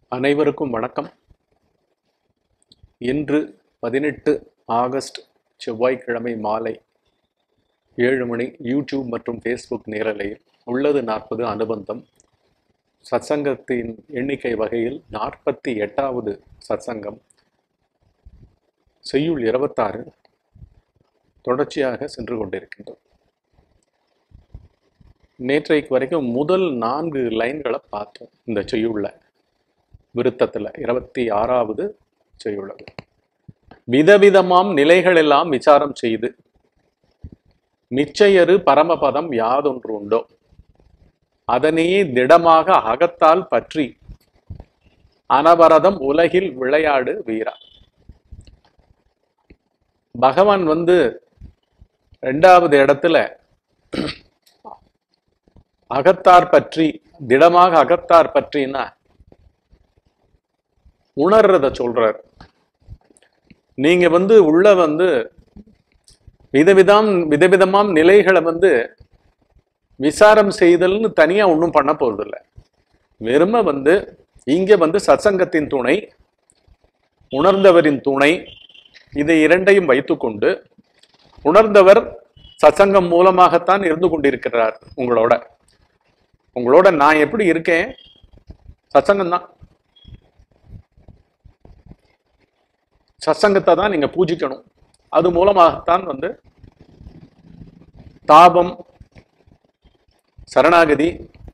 அனைவருக்கும் வணக்கம். இன்று 18 ஆகஸ்ட் செவ்வாய்க்கிழமை மாலை 7 மணி யூடியூப் மற்றும் ஃபேஸ்புக் நேரலையில் உள்ளது 40 அனுபந்தம் சத்சங்கத்தின் எண்ணிக்கை வகையில் 48வது சத்சங்கம் செய்யுள் 26 தொடர்ச்சியாக சென்று கொண்டிருக்கின்றது. நேற்றைக்கு வரைக்கும் முதல் 4 லைன்களை பார்த்தோம். இந்த செய்யுள்ள விருத்தத்தில் 26வது செய்யுள்ளது. விதவிதமாம் நிலைகள் எல்லாம் விசாரம் செய்து மிச்சையரு பரமபதம் யாதொன்று உண்டோ அதனையே திடமாக அகத்தால் பற்றி அனவரதம் உலகில் விளையாடு வீரா. பகவான் 2வது இடத்துல அகத்தார் பற்றி திடமாக அகத்தார் பற்றினா உணர்றத சொல்றார். நீங்க உள்ள விதவிதமாம் நிலைகளை விசாரம் செய்தல்னு தனியா ஒன்றும் பண்ண போறது இல்லை. வெறும இங்க சத்சங்கத்தின் துணை, உணர்ந்தவரின் துணை, இதை இரண்டையும் வைத்துக்கொண்டு உணர்ந்தவர் சத்சங்கம் மூலமாகத்தான் இருந்து கொண்டிருக்கிறார். உங்களோட நான் எப்படி இருக்கேன்? சத்சங்கம் தான். சத்சங்கத்தை தான் நீங்க பூஜிக்கணும். அது மூலமாகத்தான் தாபம், சரணாகதி,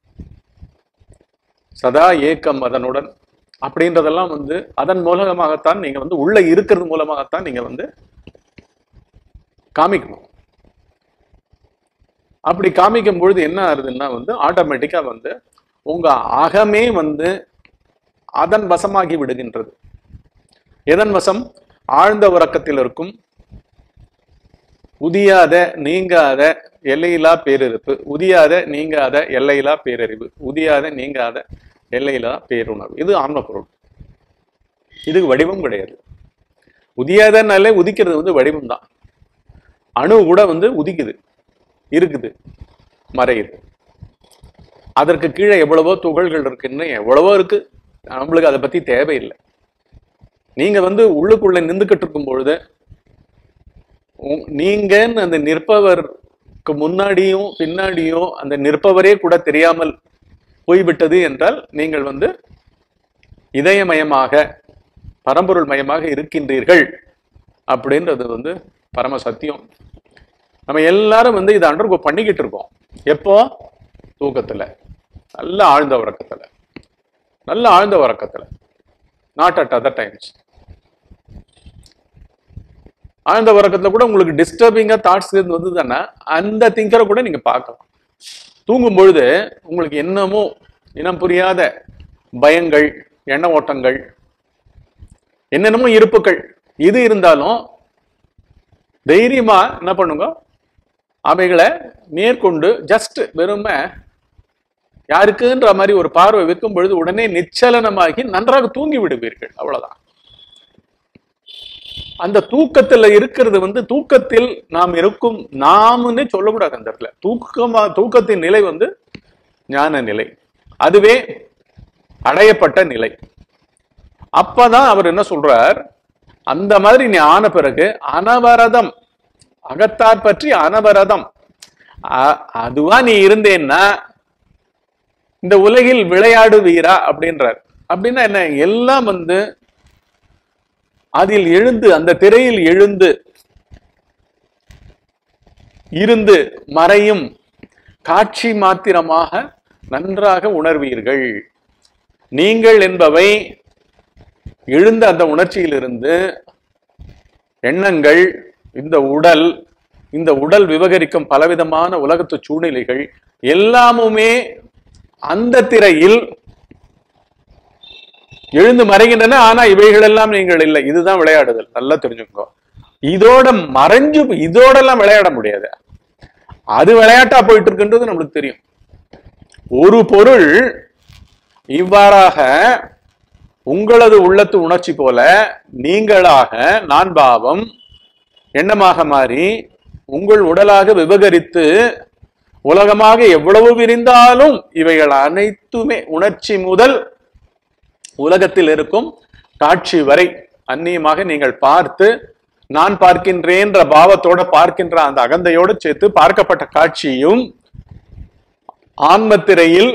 சதா ஏக்கம் அதனுடன் அப்படின்றதெல்லாம் அதன் மூலமாகத்தான் நீங்க உள்ள இருக்கிறது மூலமாகத்தான் நீங்க காமிக்கணும். அப்படி காமிக்கும் பொழுது என்ன ஆகுதுன்னா ஆட்டோமேட்டிக்கா உங்க அகமே அதன் வசமாகி விடுகின்றது. எதன் வசம்? ஆழ்ந்த உறக்கத்தில் இருக்கும் உதியாத நீங்காத எல்லையில்லா பேரிருப்பு, உதியாத நீங்காத எல்லையில்லா பேரறிவு, உதியாத நீங்காத எல்லையில்லா பேருணர்வு. இது ஆன்ம பொருள். இதுக்கு வடிவம் கிடையாது. உதியாதனாலே உதிக்கிறது வடிவம் தான். அணு கூட உதிக்குது, இருக்குது, மறையுது. அதற்கு கீழே எவ்வளவோ துகள்கள் இருக்குன்னு எவ்வளவோ இருக்கு. நம்மளுக்கு அதை பத்தி தேவையில்லை. நீங்க உள்ளுக்குள்ள நின்றுகிட்டு இருக்கும் பொழுது நீங்கன்னு அந்த நிற்பவருக்கு முன்னாடியும் பின்னாடியும் அந்த நிற்பவரே கூட தெரியாமல் போய்விட்டது என்றால் நீங்கள் இதயமயமாக பரம்பொருள் மயமாக இருக்கின்றீர்கள் அப்படின்றது பரம சத்தியம். நம்ம எல்லாரும் இதை அண்டர்கோ பண்ணிக்கிட்டு இருக்கோம். எப்போ? தூக்கத்துல, நல்ல ஆழ்ந்த உறக்கத்துல, நாட் அட் அதர் டைம்ஸ். ஆழ்ந்த உறக்கத்துல கூட உங்களுக்கு டிஸ்டர்பிங்கா தாட்ஸ் வந்ததுன்னா அந்த திங்கரை கூட நீங்க பார்க்கலாம். தூங்கும் பொழுது உங்களுக்கு என்னமோ இனம் புரியாத பயங்கள், எண்ண ஓட்டங்கள், என்னென்னமோ இருப்புகள் இது இருந்தாலும் தைரியமா என்ன பண்ணுங்க, அவைகளை மேற்கொண்டு ஜஸ்ட் வெறும யாருக்குன்ற மாதிரி ஒரு பார்வை வைக்கும் பொழுது உடனே நிச்சலனமாகி நன்றாக தூங்கி விடுவீர்கள். அவ்வளவுதான். அந்த தூக்கத்துல இருக்கிறது தூக்கத்தில் நாம் இருக்கும் நாம்னு சொல்லக்கூடாது. அந்த இடத்துல தூக்கத்தின் நிலை ஞான நிலை, அதுவே அடையப்பட்ட நிலை. அப்பதான் அவர் என்ன சொல்றார், அந்த மாதிரி நீ ஆன பிறகு அனவரதம், அகத்தார் பற்றி அனவரதம், அதுவா நீ இருந்தேன்னா இந்த உலகில் விளையாடு வீரா அப்படின்றார். அப்படின்னா என்ன? எல்லாம் அதில் எழுந்து, அந்த திரையில் எழுந்து இருந்து மறையும் காட்சி மாத்திரமாக நன்றாக உணர்வீர்கள். நீங்கள் என்பவை எழுந்த அந்த உணர்ச்சியிலிருந்து எண்ணங்கள், இந்த உடல் விவகரிக்கும் பலவிதமான உலகத்து சூழ்நிலைகள் எல்லாமுமே அந்த திரையில் எழுந்து மறைகின்றன. ஆனா இவைகள் எல்லாம் நீங்கள் இல்லை. இதுதான் விளையாடுதல். நல்லா தெரிஞ்சுக்கோ. இதோடெல்லாம் விளையாட முடியாது. அது விளையாட்டா போயிட்டு இருக்குன்றது நம்மளுக்கு தெரியும். ஒரு பொருள் இவ்வாறாக உங்களது உள்ளத்து உணர்ச்சி போல நீங்களாக நான் பாவம் எண்ணமாக மாறி உங்கள் உடலாக விவகரித்து உலகமாக எவ்வளவு விரிந்தாலும் இவைகள் அனைத்துமே உணர்ச்சி முதல் உலகத்தில் இருக்கும் காட்சி வரை அந்நியமாக நீங்கள் பார்த்து நான் பார்க்கின்றேன்ற பாவத்தோட பார்க்கின்ற அந்த அகந்தையோடு சேர்த்து பார்க்கப்பட்ட காட்சியும் ஆன்மத்திரையில்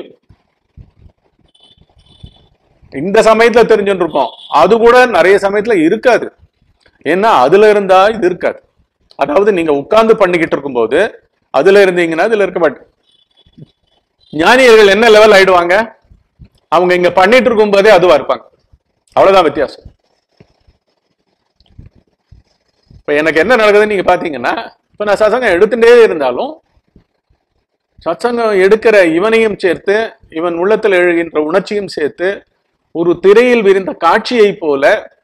இந்த சமயத்துல தெரிஞ்சுட்டு இருக்கோம். அது கூட நிறைய சமயத்துல இருக்காது. ஏன்னா அதுல இருந்தா இது இருக்காது. அதாவது நீங்க உட்கார்ந்து பண்ணிக்கிட்டு இருக்கும் போது அதுல இருந்தீங்கன்னா இதுல இருக்க மாட்டேன். ஞானியர்கள் என்ன லெவல் ஆயிடுவாங்க? அவங்க இங்க பண்ணிட்டு இருக்கும் போதே அதுவா இருப்பாங்க. அவ்வளவுதான் வித்தியாசம். இப்ப எனக்கு என்ன நடக்குதுன்னு நீங்க பாத்தீங்கன்னா, இப்ப நான் சத்சங்கம் எடுத்துட்டே இருந்தாலும் சத்சங்கம் எடுக்கிற இவனையும் சேர்த்து இவன் உள்ளத்தில் எழுகின்ற உணர்ச்சியும் சேர்த்து ஒரு திரையில் விரிந்த காட்சியை போல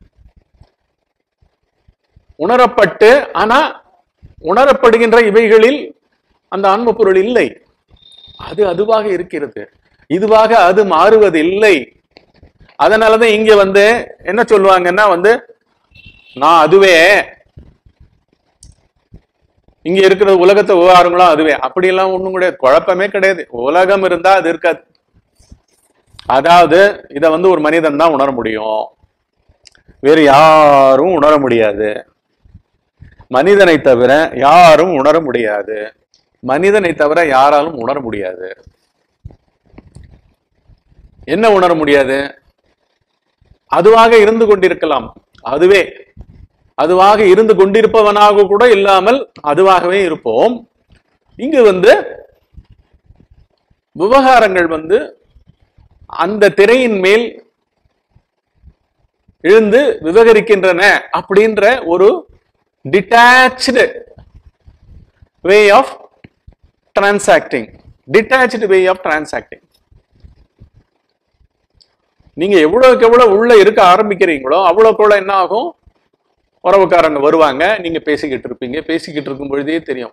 உணரப்பட்டு, ஆனா உணரப்படுகின்ற இவைகளில் அந்த ஆன்ம பொருள் இல்லை. அது அதுவாக இருக்கிறது. இதுவாக அது மாறுவது இல்லை. அதனாலதான் இங்க என்ன சொல்லுவாங்கன்னா நான் அதுவே, இங்க இருக்கிற உலகத்தை விவகாரங்களும் அதுவே. அப்படி எல்லாம் ஒண்ணும் கிடையாது. குழப்பமே கிடையாது. உலகம் இருந்தா அது இருக்காது. அதாவது இத ஒரு மனிதன் தான் உணர முடியும், வேறு யாரும் உணர முடியாது. மனிதனை தவிர யாரும் உணர முடியாது. மனிதனை தவிர யாராலும் உணர முடியாது. என்ன உணர முடியாது? அதுவாக இருந்து கொண்டிருக்கலாம். அதுவே அதுவாக இருந்து கொண்டிருப்பவனாக கூட இல்லாமல் அதுவாகவே இருப்போம். இங்கு விவகாரங்கள் அந்த திரையின் மேல் எழுந்து விவகரிக்கின்றன அப்படின்ற ஒரு detached way of transacting. Detached way of transacting. நீங்க எவ்வளவுக்கு எவ்வளவு உள்ள இருக்க ஆரம்பிக்கிறீங்களோ அவ்வளவுக்கு என்ன ஆகும்? உறவுக்காரங்க வருவாங்க, நீங்க பேசிக்கிட்டு இருப்பீங்க. பேசிக்கிட்டு இருக்கும் பொழுதே தெரியும்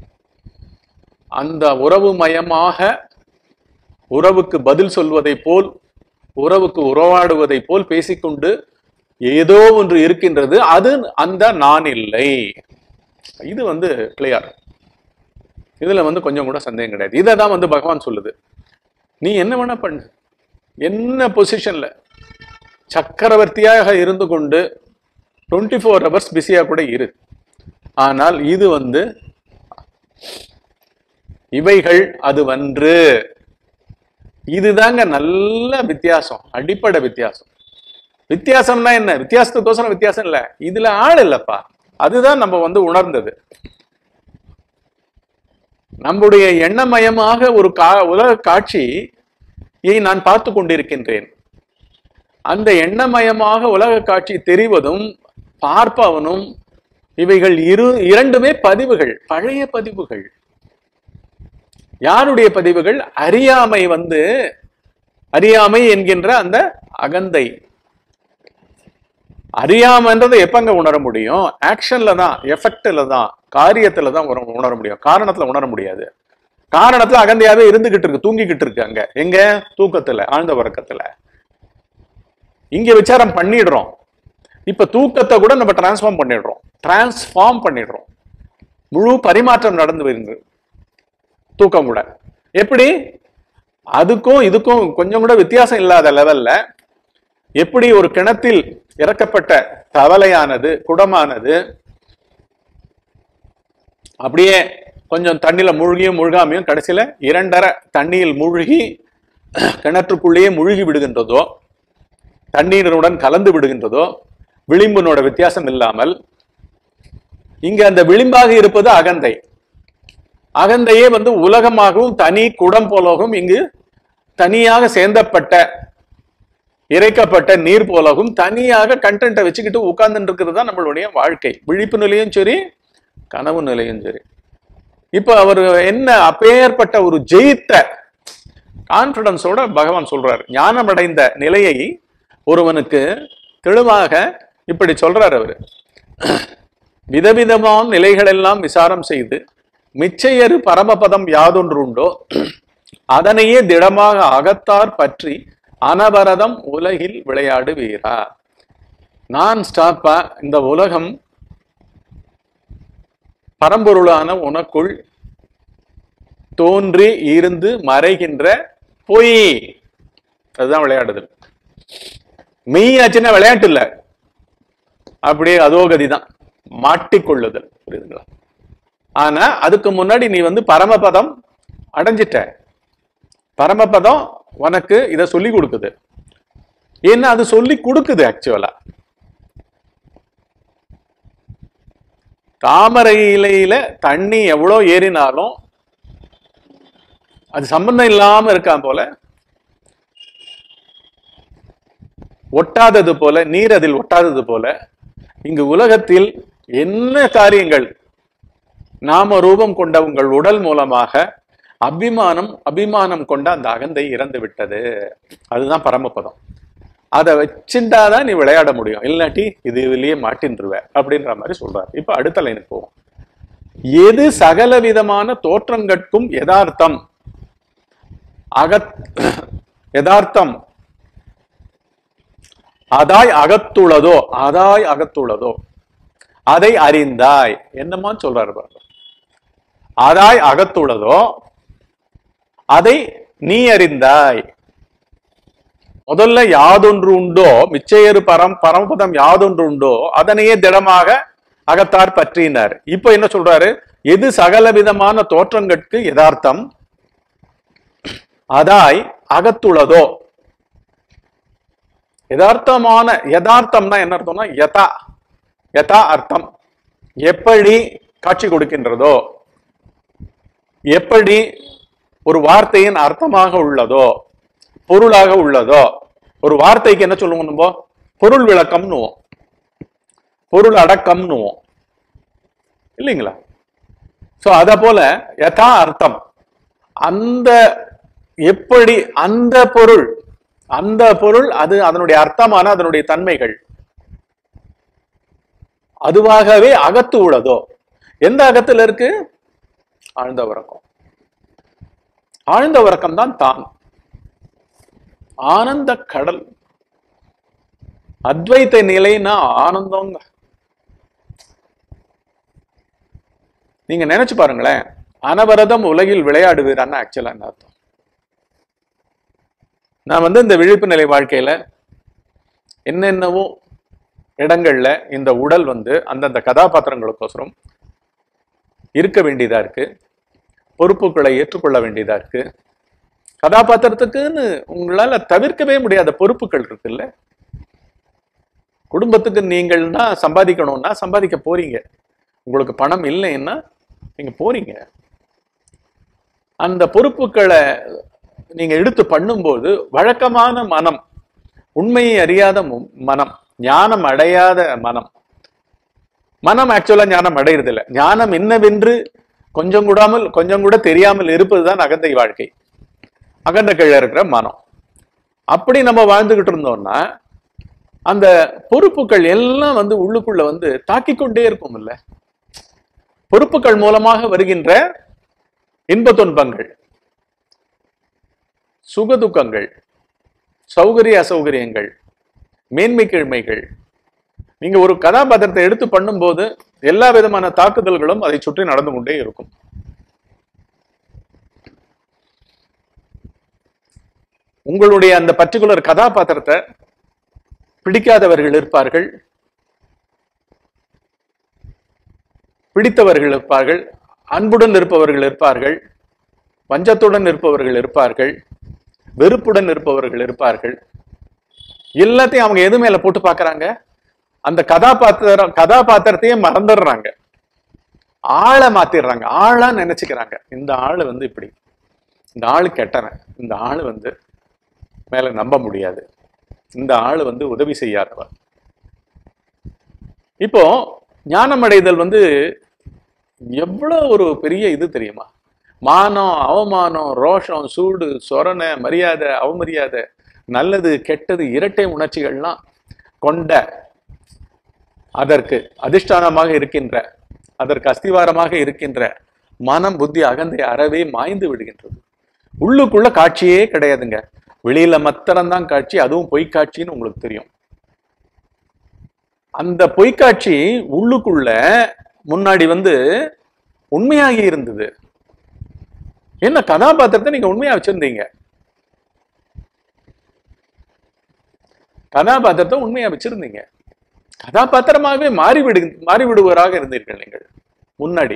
அந்த உறவு மயமாக உறவுக்கு பதில் சொல்வதை போல், உறவுக்கு உறவாடுவதை போல் பேசிக்கொண்டு ஏதோ ஒன்று இருக்கின்றது. அது அந்த நான் இல்லை. இது கிளியர். இதுல கொஞ்சம் கூட சந்தேகம் கிடையாது. இதை தான் பகவான் சொல்லுது. நீ என்ன வேணா பண்ணு, என்ன பொசிஷன்ல சக்கரவர்த்தியாக இருந்து கொண்டு 24 hours பிஸியா கூட இரு. ஆனால் இது இவைகள் அது இதுதாங்க நல்ல வித்தியாசம், அடிப்படை வித்தியாசம். வித்தியாசம்னா என்ன? வித்தியாசத்துக்கோசரம் வித்தியாசம் இல்ல, இதுல ஆள் இல்லப்பா. அதுதான் நம்ம உணர்ந்தது. நம்முடைய எண்ணமயமாக ஒரு உலக காட்சியை நான் பார்த்து கொண்டிருக்கின்றேன். அந்த எண்ணமயமாக உலக காட்சி தெரிவதும் பார்ப்பவனும் இவைகள் இரண்டுமே பதிவுகள், பழைய பதிவுகள். யாருடைய பதிவுகள்? அறியாமை அறியாமை என்கின்ற அந்த அகந்தை. அறியாமைன்றதை எப்பங்க உணர முடியும்? ஆக்ஷன்ல தான், எஃபெக்ட்ல தான், காரியத்துல தான் உணர முடியும். காரணத்துல உணர முடியாது. காரணத்துல அகந்தையாவே இருந்துகிட்டு இருக்கு, தூங்கிக்கிட்டு இருக்கு. அங்க எங்க? தூக்கத்துல, ஆழ்ந்த உறக்கத்துல. இங்க விசாரம் பண்ணிடுறோம். இப்ப தூக்கத்தை கூட நம்ம டிரான்ஸ்ஃபார்ம் பண்ணிடுறோம். முழு பரிமாற்றம் நடந்து வருது தூக்கம் கூட. எப்படி? அதுக்கும் இதுக்கும் கொஞ்சம் கூட வித்தியாசம் இல்லாத லெவல்ல எப்படி ஒரு கிணத்தில் இறக்கப்பட்ட தவளையானது, குடமானது அப்படியே கொஞ்சம் தண்ணியில மூழ்கியும் மூழ்காமையும் கடைசியில 2.5 தண்ணியில் மூழ்கி கிணற்றுக்குள்ளேயே மூழ்கி விடுகின்றதோ, தண்ணீருடன் கலந்து விடுகின்றதோ, விளிம்பினோட வித்தியாசம் இல்லாமல் இங்க அந்த விளிம்பாக இருப்பது அகந்தை. அகந்தையே உலகமாகவும் தனி குடம் போலவும் இங்கு தனியாக சேர்ந்தப்பட்ட இறைக்கப்பட்ட நீர் போலவும் தனியாக கண்டென்ட்டை வச்சுக்கிட்டு உட்கார்ந்துட்டு இருக்கிறது தான் நம்மளுடைய வாழ்க்கை. விழிப்பு நிலையும் சரி, கனவு நிலையும் சரி. இப்ப அவர் என்ன அப்பேற்பட்ட ஒரு ஜெயித்த கான்பிடன்ஸோட பகவான் சொல்றாரு. ஞானம் அடைந்த நிலையை ஒருவனுக்கு தெளிவாக இப்படி சொல்றார் அவரு. விதவிதமான நிலைகள் எல்லாம் விசாரம் செய்து மிச்சையறு பரமபதம் யாதொன்று உண்டோ அதனையே திடமாக அகத்தார் பற்றி அனவரதம் உலகில் விளையாடுவீரா. நான் ஸ்டாப்பா இந்த உலகம் பரம்பொருளான உனக்குள் தோன்றி இருந்து மறைகின்ற பொய், அதுதான் விளையாடுதல். மெய்யாச்சுன்னா விளையாட்டு இல்ல, அப்படியே அதோ கதிதான், மாட்டிக்கொள்ளுதல். புரியுதுங்களா? ஆனா அதுக்கு முன்னாடி நீ வந்து பரமபதம் அடைஞ்சிட்ட. பரமபதம் உனக்கு இத சொல்லி கொடுக்குது. ஏன்னா அது சொல்லி கொடுக்குது. ஆக்சுவலா தாமரை இலையில தண்ணி எவ்வளவு ஏறினாலும் அது சம்பந்தம் இல்லாம இருக்கான் போல, ஒட்டாதது போல, நீர் அதில் ஒட்டாதது போல, இங்கு உலகத்தில் என்ன காரியங்கள் நாம ரூபம் கொண்ட உங்கள் உடல் மூலமாக அபிமானம் கொண்ட அந்த அகந்தை இறந்து விட்டது. அதுதான் பரமபதம். அதை வச்சுட்டாதான் நீ விளையாட முடியும், இல்லாட்டி இதுலயே மாட்டின்றுவ அப்படின்ற மாதிரி சொல்றாரு. இப்ப அடுத்த லைனுக்கு போவோம். எது சகல விதமான தோற்றங்கட்கும் யதார்த்தம், யதார்த்தம் அதாய் அகத்துள்ளதோ அதை அறிந்தாய். என்னமா சொல்றாரு பாருங்க. அதாய் அகத்துள்ளதோ அதை நீ அறிந்தாய். முதல்ல யாதொன்று உண்டோ, மிச்சையறு பரமபதம் யாதொன்று உண்டோ அதனையே திடமாக அகத்தார் பற்றினார். இப்ப என்ன சொல்றாரு? எது சகல விதமான தோற்றங்கட்கு யதார்த்தம் அதாய் அகத்துள்ளதோ. யதார்த்தமான, யதார்த்தம்னா என்ன அர்த்தம்னா யதா அர்த்தம், எப்படி காட்சி கொடுக்கின்றதோ, எப்படி ஒரு வார்த்தையின் அர்த்தமாக உள்ளதோ, பொருளாக உள்ளதோ. ஒரு வார்த்தைக்கு என்ன சொல்லுவோம் நம்ம? பொருள் விளக்கம்னுவோம், பொருள் அடக்கம்னுவோம், இல்லைங்களா? சோ அத போல யதா அர்த்தம், அந்த எப்படி அந்த பொருள் அது அதனுடைய அர்த்தமான அதனுடைய தன்மைகள் அதுவாகவே அகத்து உள்ளதோ. எந்த அகத்துல இருக்கு? ஆழ்ந்த உறக்கம். ஆழ்ந்த உறக்கம் தான் தான் ஆனந்த கடல். அத்வைத்த நிலைன்னா ஆனந்தம். நீங்க நினைச்சு பாருங்களேன், அனவரதம் உலகில் விளையாடுவீரான்னு ஆக்சுவலா என்ன அர்த்தம்? நான் வந்து இந்த விழிப்பு நிலை வாழ்க்கையில என்னென்னவோ இடங்கள்ல இந்த உடல் வந்து அந்தந்த கதாபாத்திரங்களுக்கோசரம் இருக்க வேண்டியதா இருக்கு, பொறுப்புகளை ஏற்றுக்கொள்ள வேண்டியதா இருக்கு. கதாபாத்திரத்துக்குன்னு உங்களால தவிர்க்கவே முடியாத பொறுப்புகள் இருக்குல்ல. குடும்பத்துக்கு நீங்கள் தான் சம்பாதிக்கணும்னா சம்பாதிக்க போறீங்க, உங்களுக்கு பணம் இல்லைன்னா நீங்க போறீங்க. அந்த பொறுப்புகளை நீங்க எடுத்து பண்ணும்போது வழக்கமான மனம், உண்மையை அறியாத மனம், ஞானம் அடையாத மனம் ஆக்சுவலா ஞானம் அடையிறது இல்லை. ஞானம் என்னவென்று கொஞ்சம் கூட தெரியாமல் இருப்பதுதான் அகந்தை வாழ்க்கை, அகண்ட கீழே இருக்கிற மனம். அப்படி நம்ம வாழ்ந்துகிட்டு இருந்தோம்னா அந்த பொறுப்புகள் எல்லாம் வந்து உள்ளுக்குள்ள வந்து தாக்கிக் கொண்டே இருக்கும். இல்ல, பொறுப்புகள் மூலமாக வருகின்ற இன்ப துன்பங்கள், சுகதுக்கங்கள், சௌகரிய அசௌகரியங்கள், மேன்மை கீழ்மைகள், நீங்க ஒரு கதாபாத்திரத்தை எடுத்து பண்ணும்போது எல்லா விதமான தாக்குதல்களும் அதை சுற்றி நடந்து கொண்டே இருக்கும். உங்களுடைய அந்த பர்டிகுலர் கதாபாத்திரத்தை பிடிக்காதவர்கள் இருப்பார்கள், பிடித்தவர்கள் இருப்பார்கள், அன்புடன் இருப்பவர்கள் இருப்பார்கள், வஞ்சத்துடன் இருப்பவர்கள் இருப்பார்கள், வெறுப்புடன் இருப்பவர்கள் இருப்பார்கள். எல்லாத்தையும் அவங்க எது மேல போட்டு பாக்குறாங்க? அந்த கதாபாத்திரத்தையே மறந்துடுறாங்க, ஆளை மாத்திடுறாங்க, ஆளா நினைச்சுக்கிறாங்க. இந்த ஆளு வந்து இப்படி, இந்த ஆளு கெட்டவன், இந்த ஆளு வந்து மேல நம்ப முடியாது, இந்த ஆளு வந்து உதவி செய்யாதவன். இப்போ ஞானம் அடைதல் வந்து எவ்வளவு ஒரு பெரிய இது தெரியுமா? மானம், அவமானம், ரோஷம், சூடு, சொரணை, மரியாதை, அவமரியாதை, நல்லது கெட்டது, இரட்டை உணர்ச்சிகள்லாம் கொண்ட, அதற்கு அதிஷ்டானமாக இருக்கின்ற, அதற்கு அஸ்திவாரமாக இருக்கின்ற மனம், புத்தி, அகந்தை அறவே மாய்ந்து விடுகின்றது. உள்ளுக்குள்ள காட்சியே கிடையாதுங்க, வெளியில மாத்திரம்தான் காட்சி, அதுவும் பொய்க்காட்சின்னு உங்களுக்கு தெரியும். அந்த பொய்க்காட்சி உள்ளுக்குள்ள முன்னாடி வந்து உண்மையாகி இருந்தது. என்ன கதாபாத்திரத்தை நீங்க உண்மையா வச்சிருந்தீங்க. கதாபாத்திரத்தை உண்மையா வச்சிருந்தீங்க. கதாபாத்திரமாகவே மாறிவிடுவராக இருந்தீர்கள் நீங்கள் முன்னாடி.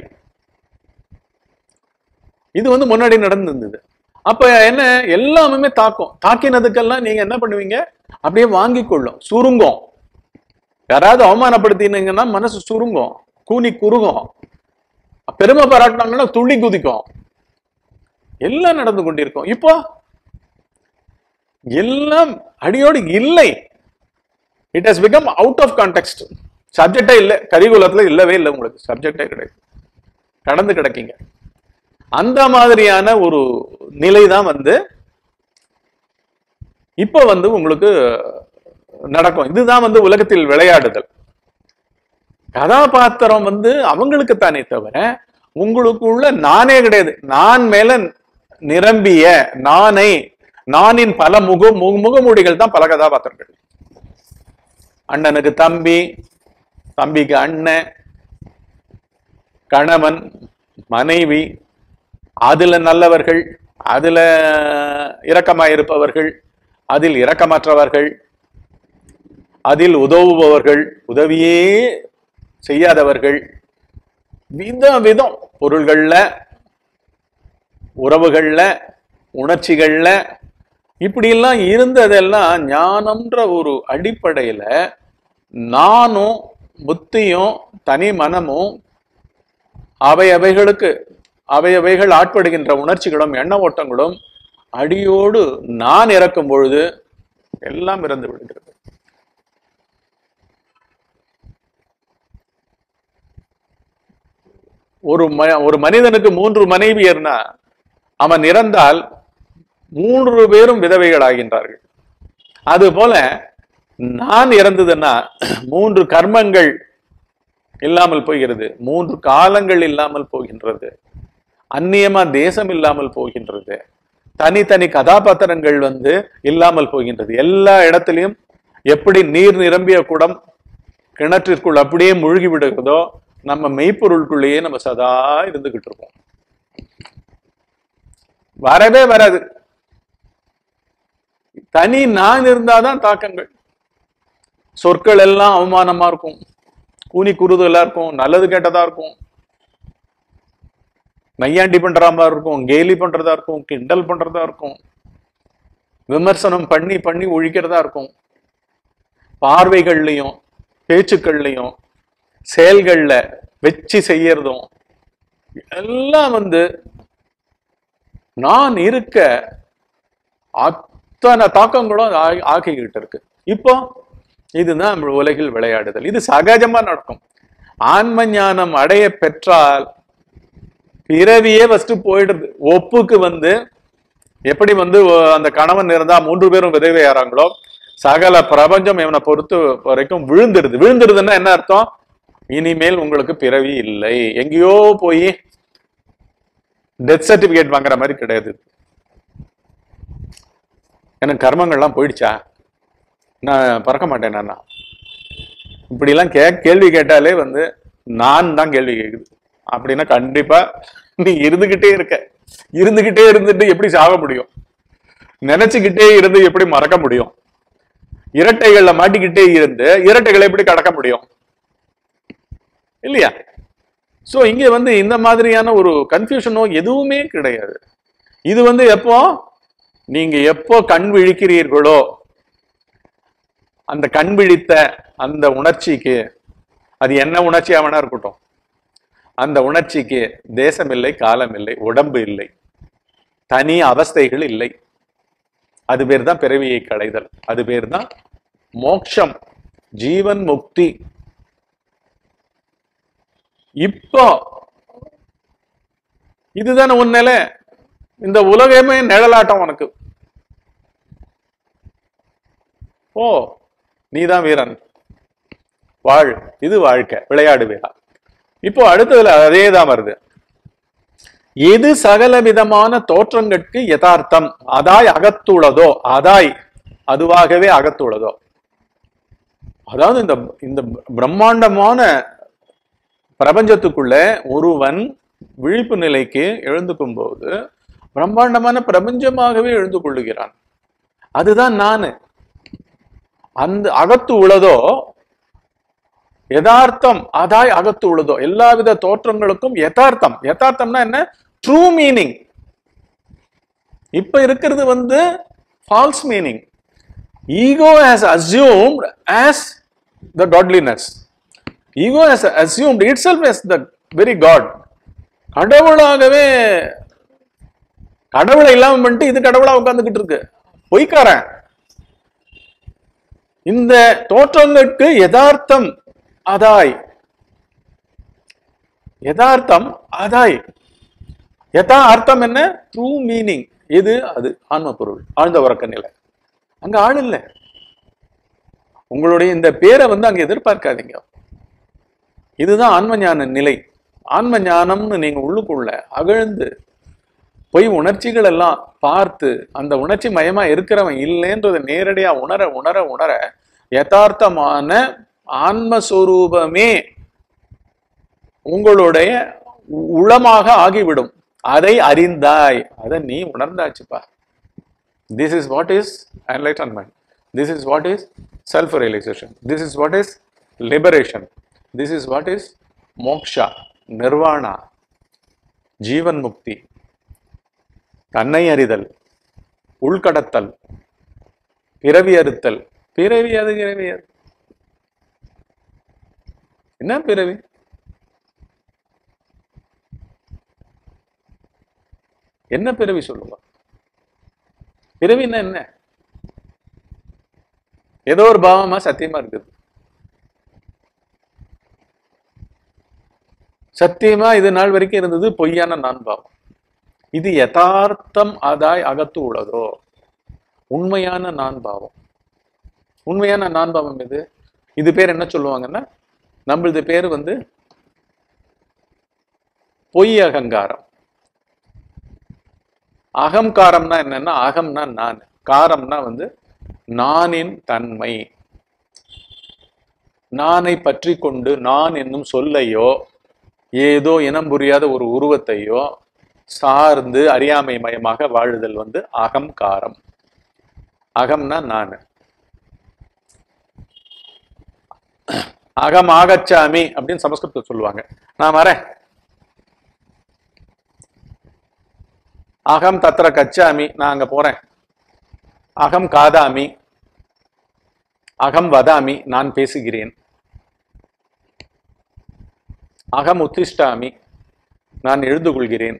இது முன்னாடி நடந்திருந்தது. அப்ப என்ன, எல்லாமே தாக்கினதுக்கெல்லாம் நீங்க என்ன பண்ணுவீங்க, அப்படியே வாங்கி கொள்ளும், சுருங்கும். யாராவது அவமானப்படுத்தினீங்கன்னா மனசு சுருங்கும், கூனி குறுகும். பெருமை பாராட்டினாங்கன்னா துள்ளி குதிக்கும். எல்லாம் நடந்து கொண்டிருக்கும். இப்போ எல்லாம் அடியோடு இல்லை. It has become out of context. சப்ஜெக்டே இல்லை, கரிகுலத்துல இல்லவே இல்லை, உங்களுக்கு சப்ஜெக்டே கிடையாது, கடந்து கிடக்கீங்க. அந்த மாதிரியான ஒரு நிலைதான் இப்ப உங்களுக்கு நடக்கும். இதுதான் உலகத்தில் விளையாடுதல். கதாபாத்திரம் அவங்களுக்கு தானே தவிர உங்களுக்குள்ள நானே கிடையாது. நான் மேல நிரம்பிய நானின் பல முகமூடிகள் தான் பல கதாபாத்திரங்கள். அண்ணனுக்கு தம்பி, தம்பிக்கு அண்ணன், கணவன், மனைவி, அதுல நல்லவர்கள், அதுல இரக்கமாயிருப்பவர்கள், அதில் இரக்கமற்றவர்கள், அதில் உதவுபவர்கள், உதவியே செய்யாதவர்கள், விதம் பொருள்கள்ல, உறவுகள்ல, உணர்ச்சிகள்ல, இப்படி எல்லாம் இருந்ததெல்லாம் ஞானம்ன்ற ஒரு அடிப்படையில நானும் புத்தியும் தனி மனமும் அவைகள் ஆட்படுகின்ற உணர்ச்சிகளும் எண்ண ஓட்டங்களும் அடியோடு நான் இறக்கும் பொழுது எல்லாம் இறந்து விடுகிறது. ஒரு மனிதனுக்கு 3 மனைவியர்னா அவன் இறந்தால் 3 பேரும் விதவைகள் ஆகின்றார்கள். அது போல நான் இறந்ததுன்னா 3 கர்மங்கள் இல்லாமல் போகிறது, 3 காலங்கள் இல்லாமல் போகின்றது, அந்நியமா தேசம் இல்லாமல் போகின்றது, தனித்தனி கதாபாத்திரங்கள் இல்லாமல் போகின்றது. எல்லா இடத்திலையும் எப்படி நீர் நிரம்பிய குடம் கிணற்றிற்குள் அப்படியே மூழ்கி விடுகிறதோ, நம்ம மெய்ப்பொருளுக்குள்ளேயே நம்ம சதா இருந்துகிட்டு இருக்கோம். வரவே வராது. தனி நான் இருந்தாதான் தாக்கங்கள். சொற்கள் எல்லாம் அவமானமா இருக்கும், கூனி குறுதலா இருக்கும், நல்லது கேட்டதா இருக்கும், நையாண்டி பண்ற மாதிரி இருக்கும், கேலி பண்றதா இருக்கும், கிண்டல் பண்றதா இருக்கும், விமர்சனம் பண்ணி பண்ணி ஒழிக்கிறதா இருக்கும். பார்வைகள்லையும் பேச்சுக்கள்லையும் செயல்கள்ல வச்சு செய்யறதும் எல்லாம் நான் இருக்க அத்தனை தாக்கங்களும் ஆகிக்கிட்டு இருக்கு. இப்போ இதுதான் நம்ம உலகில் விளையாடுதல். இது சகஜமா நடக்கும். ஆன்ம ஞானம் அடைய பெற்றால் பிறவியே ஃபர்ஸ்ட் போயிடுது. ஒப்புக்கு எப்படி அந்த கணவன் இருந்தா 3 பேரும் விதவையாராங்களோ, சகல பிரபஞ்சம் இவனை பொறுத்து வரைக்கும் விழுந்துருதுன்னா என்ன அர்த்தம்? இனிமேல் உங்களுக்கு பிறவி இல்லை. எங்கேயோ போய் டெத் சர்டிபிகேட் வாங்குற மாதிரி கிடையாது. எனக்கு கர்மங்கள்லாம் போயிடுச்சா, நான் பறக்க மாட்டேன், நான் இப்படி எல்லாம் கேள்வி கேட்டாலே நான் தான் கேள்வி கேக்குது அப்படின்னா கண்டிப்பா நீ இருந்துகிட்டே இருந்துட்டு எப்படி சாக முடியும்? நினைச்சுக்கிட்டே இருந்து எப்படி மறக்க முடியும்? இரட்டைகள்ல மாட்டிக்கிட்டே இருந்து இரட்டைகளை எப்படி கடக்க முடியும்? இல்லையா? சோ இங்க இந்த மாதிரியான ஒரு கன்ஃபியூஷனோ எதுவுமே கிடையாது. இது எப்போ நீங்க எப்போ கண் விழிக்கிறீர்களோ, அந்த கண் விழித்த அந்த உணர்ச்சிக்கு, அது என்ன உணர்ச்சியா வேணா இருக்கட்டும், அந்த உணர்ச்சிக்கு தேசம் இல்லை, காலம் இல்லை, உடம்பு இல்லை, தனி அவஸ்தைகள் இல்லை. அது பேர் தான் பிறவியை களைதல். அது பேர் தான் மோட்சம், ஜீவன் முக்தி. இப்போ இதுதானே உன் நிலை. இந்த உலகமே நிழலாட்டம் உனக்கு. ஓ, நீதான் வீரன், வாழ், இது வாழ்க்கை, விளையாடு வீரா. இப்போ அடுத்ததுல அதே தான் வருது. எது சகல விதமான தோற்றங்கட்கு யதார்த்தம் அதாய் அகத்துள்ளதோ, அதாய் அதுவாகவே அகத்துள்ளதோ, அதாவது இந்த பிரம்மாண்டமான பிரபஞ்சத்துக்குள்ள ஒருவன் விழிப்பு நிலைக்கு எழுந்துக்கும் போது பிரம்மாண்டமான பிரபஞ்சமாகவே எழுந்து கொள்ளுகிறான். அதுதான் நானு. அந்த அகத்து உள்ளதோ யதார்த்தம் அதாய் அகத்து உள்ளதோ, எல்லாவித தோற்றங்களுக்கும் யதார்த்தம். யதார்த்தம்னா என்ன? True meaning. இப்ப இருக்கிறது வந்து false meaning. Ego has assumed as the godliness. Ego has assumed itself as the very God. கடவுளாகவே கடவுளை இல்லாம பண்ணிட்டு இது கடவுளா உட்கார்ந்துகிட்டு இருக்கு. பொய்க்காரன். இந்த தோற்றங்களுக்கு யதார்த்தம் அதாய், யதார்த்தம் அதாய். யதா அர்த்தம் என்ன? True meaning. எது? அது ஆன்ம பொருள், ஆழ்ந்த உறக்க நிலை. அங்க ஆள் இல்லை. உங்களுடைய இந்த பேரை வந்து அங்க எதிர்பார்க்காதீங்க. இதுதான் ஆன்ம ஞான நிலை. ஆன்ம ஞானம்னு நீங்க உள்ளுக்குள்ள அகழ்ந்து போய் உணர்ச்சிகள் எல்லாம் பார்த்து அந்த உணர்ச்சி மயமா இருக்கிறவன் இல்லைன்றதை நேரடியா உணர உணர உணர யதார்த்தமான ஆன்மஸ்வரூபமே உங்களுடைய உளமாக ஆகிவிடும். அதை அறிந்தாய், அதை நீ உணர்ந்தாச்சுப்பா. This is what is enlightenment. This is what is self-realization. This is what is liberation. This is what is moksha, nirvana, ஜீவன் முக்தி, தன்னை அறிதல், உள்கடத்தல், பிறவி அறுத்தல். பிறவி அது பிறவி அது என்ன? பிறவி என்ன? பிறவி சொல்லுங்க. பிறவின்னா என்ன? ஏதோ ஒரு பாவமா சத்தியமா இருக்குது. சத்தியமா இது நாள் வரைக்கும் இருந்தது பொய்யான நான் பாவம். இது யதார்த்தம் அதாய் அகத்து உள்ளதோ உண்மையான நான் பாவம். உண்மையான நான் பாவம் எது? இது பேர் என்ன சொல்லுவாங்கன்னா, நம்மளது பேர் வந்து பொய் அகங்காரம். அகங்காரம்னா என்னன்னா, அகம்னா நான், காரம்னா வந்து நானின் தன்மை. நானை பற்றி கொண்டு நான் என்னும் சொல்லையோ ஏதோ இனம் புரியாத ஒரு உருவத்தையோ சார்ந்து அறியாமை மயமாக வாழுதல் வந்து அகங்காரம். அகம்னா நான். அகம் ஆகச்சாமி அப்படின்னு சமஸ்கிருதத்தில் சொல்லுவாங்க. நான் வரேன். அகம் தத்ர கச்சாமி, நான் அங்க போறேன். அகம் காதாமி, அகம் வதாமி, நான் பேசுகிறேன். அகம் உத்திஷ்டாமி, நான் எழுந்து கொள்கிறேன்.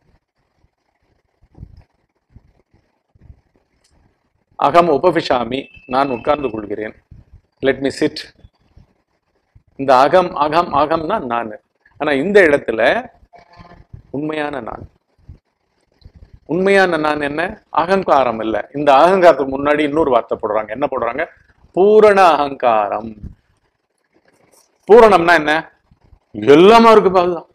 அகம் உபவிஷாமி, நான் உட்கார்ந்து கொள்கிறேன். Let me sit. இந்த அகம் அகம் அகம்னா நான். ஆனா இந்த இடத்துல உண்மையான நான், உண்மையான நான் என்ன? அகங்காரம் இல்லை. இந்த அகங்காரத்துக்கு முன்னாடி இன்னொரு வார்த்தை போடுறாங்க. என்ன போடுறாங்க? பூரண அகங்காரம். பூரணம்னா என்ன? எல்லாமே இருக்கு. அதுதான்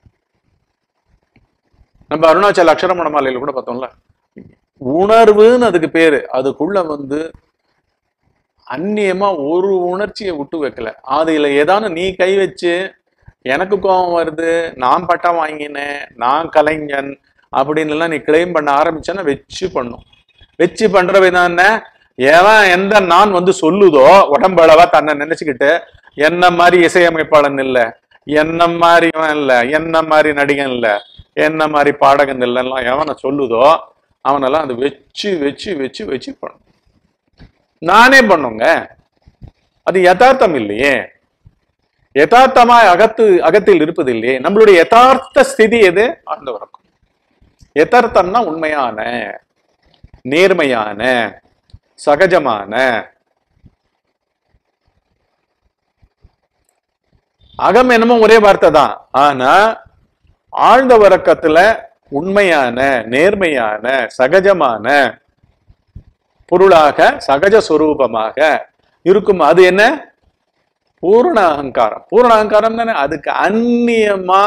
நம்ம அருணாச்சல அக்ஷரமண மாலையில கூட பார்த்தோம்ல, உணர்வுன்னு அதுக்கு பேரு. அதுக்குள்ள வந்து அந்நியமா ஒரு உணர்ச்சியை விட்டு வைக்கல. அதுல ஏதானு நீ கை வச்சு எனக்கு கோபம் வருது, நான் பட்டம் வாங்கினேன், நான் கலைஞன் அப்படின்னு எல்லாம் நீ கிளைம் பண்ண ஆரம்பிச்சேன்னா வச்சு பண்ணும். வச்சு பண்றவை தான் என்ன? ஏன் எந்த நான் வந்து சொல்லுதோ உடம்பளவா தன்னை நினைச்சுக்கிட்டு என்ன மாதிரி இசையமைப்பாளன் இல்லை, என்ன மாதிரி இல்லை, என்ன மாதிரி நடிகன் இல்லை, என்ன மாதிரி பாடகன் இல்லைன்னா எவனை சொல்லுதோ அவனெல்லாம் அது வச்சு வச்சு வச்சு வச்சு பண்ணும். நானே பண்ணுங்க. அது யதார்த்தம் இல்லையே. யதார்த்தமாய் அகத்தில் இருப்பது இல்லையே. நம்மளுடைய யதார்த்த ஸ்திதி எது? ஆழ்ந்த உறக்கம். யதார்த்தம்னா உண்மையான, நேர்மையான, சகஜமான. அகம் என்னமோ ஒரே வார்த்தை தான். ஆனா ஆழ்ந்த உறக்கத்துல உண்மையான, நேர்மையான, சகஜமான பொருளாக, சகஜ சொரூபமாக இருக்கும். அது என்ன? பூரண அகங்காரம். பூரண அகங்காரம் தானே. அதுக்கு அந்நியமா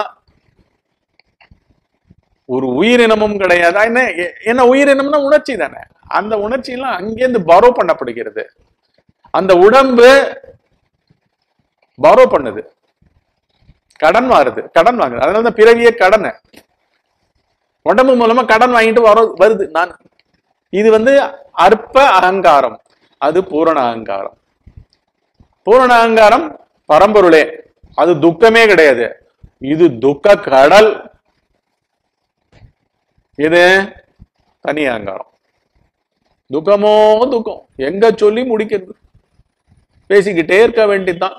ஒரு உயிரினமும் கிடையாது. என்ன உயிரினம்னா உணர்ச்சி தானே. அந்த உணர்ச்சி எல்லாம் அங்கேருந்து பரோ பண்ணப்படுகிறது. அந்த உடம்பு பரோ பண்ணுது, கடன் வாருது, கடன் வாங்குது. அதனாலதான் பிறவியே கடன். உடம்பு மூலமா கடன் வாங்கிட்டு வருது நான். இது வந்து அற்ப அகங்காரம், அது பூரண அகங்காரம். பூரண அகங்காரம் பரம்பொருளே, அது துக்கமே கிடையாது. இது துக்க கடல். இது தனி அகங்காரம். துக்கமோ துக்கம், எங்க சொல்லி முடிக்கிறது? பேசிக்கிட்டே இருக்க வேண்டியதுதான்.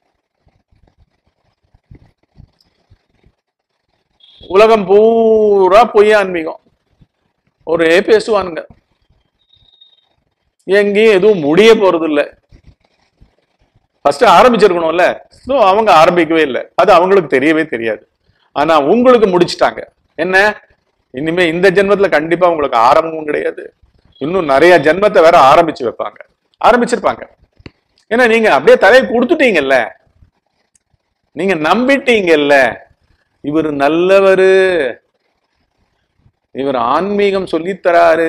உலகம் பூரா பொய் ஆன்மீகம், ஒரே பேசுவானுங்க, எங்கேயும் எதுவும் முடிய போறது இல்லை. ஃபர்ஸ்ட் ஆரம்பிச்சிருக்கணும்ல, அவங்க ஆரம்பிக்கவே இல்லை, அது அவங்களுக்கு தெரியவே தெரியாது. ஆனா உங்களுக்கு முடிச்சுட்டாங்க. என்ன, இனிமே இந்த ஜென்மத்துல கண்டிப்பா உங்களுக்கு ஆரம்பமும் கிடையாது, இன்னும் நிறைய ஜென்மத்தை வேற ஆரம்பிச்சு வைப்பாங்க, ஆரம்பிச்சிருப்பாங்க. ஏன்னா நீங்க அப்படியே தலையை கொடுத்துட்டீங்கல்ல, நீங்க நம்பிட்டீங்கல்ல, இவர் நல்லவரு, இவர் ஆன்மீகம் சொல்லித்தராரு,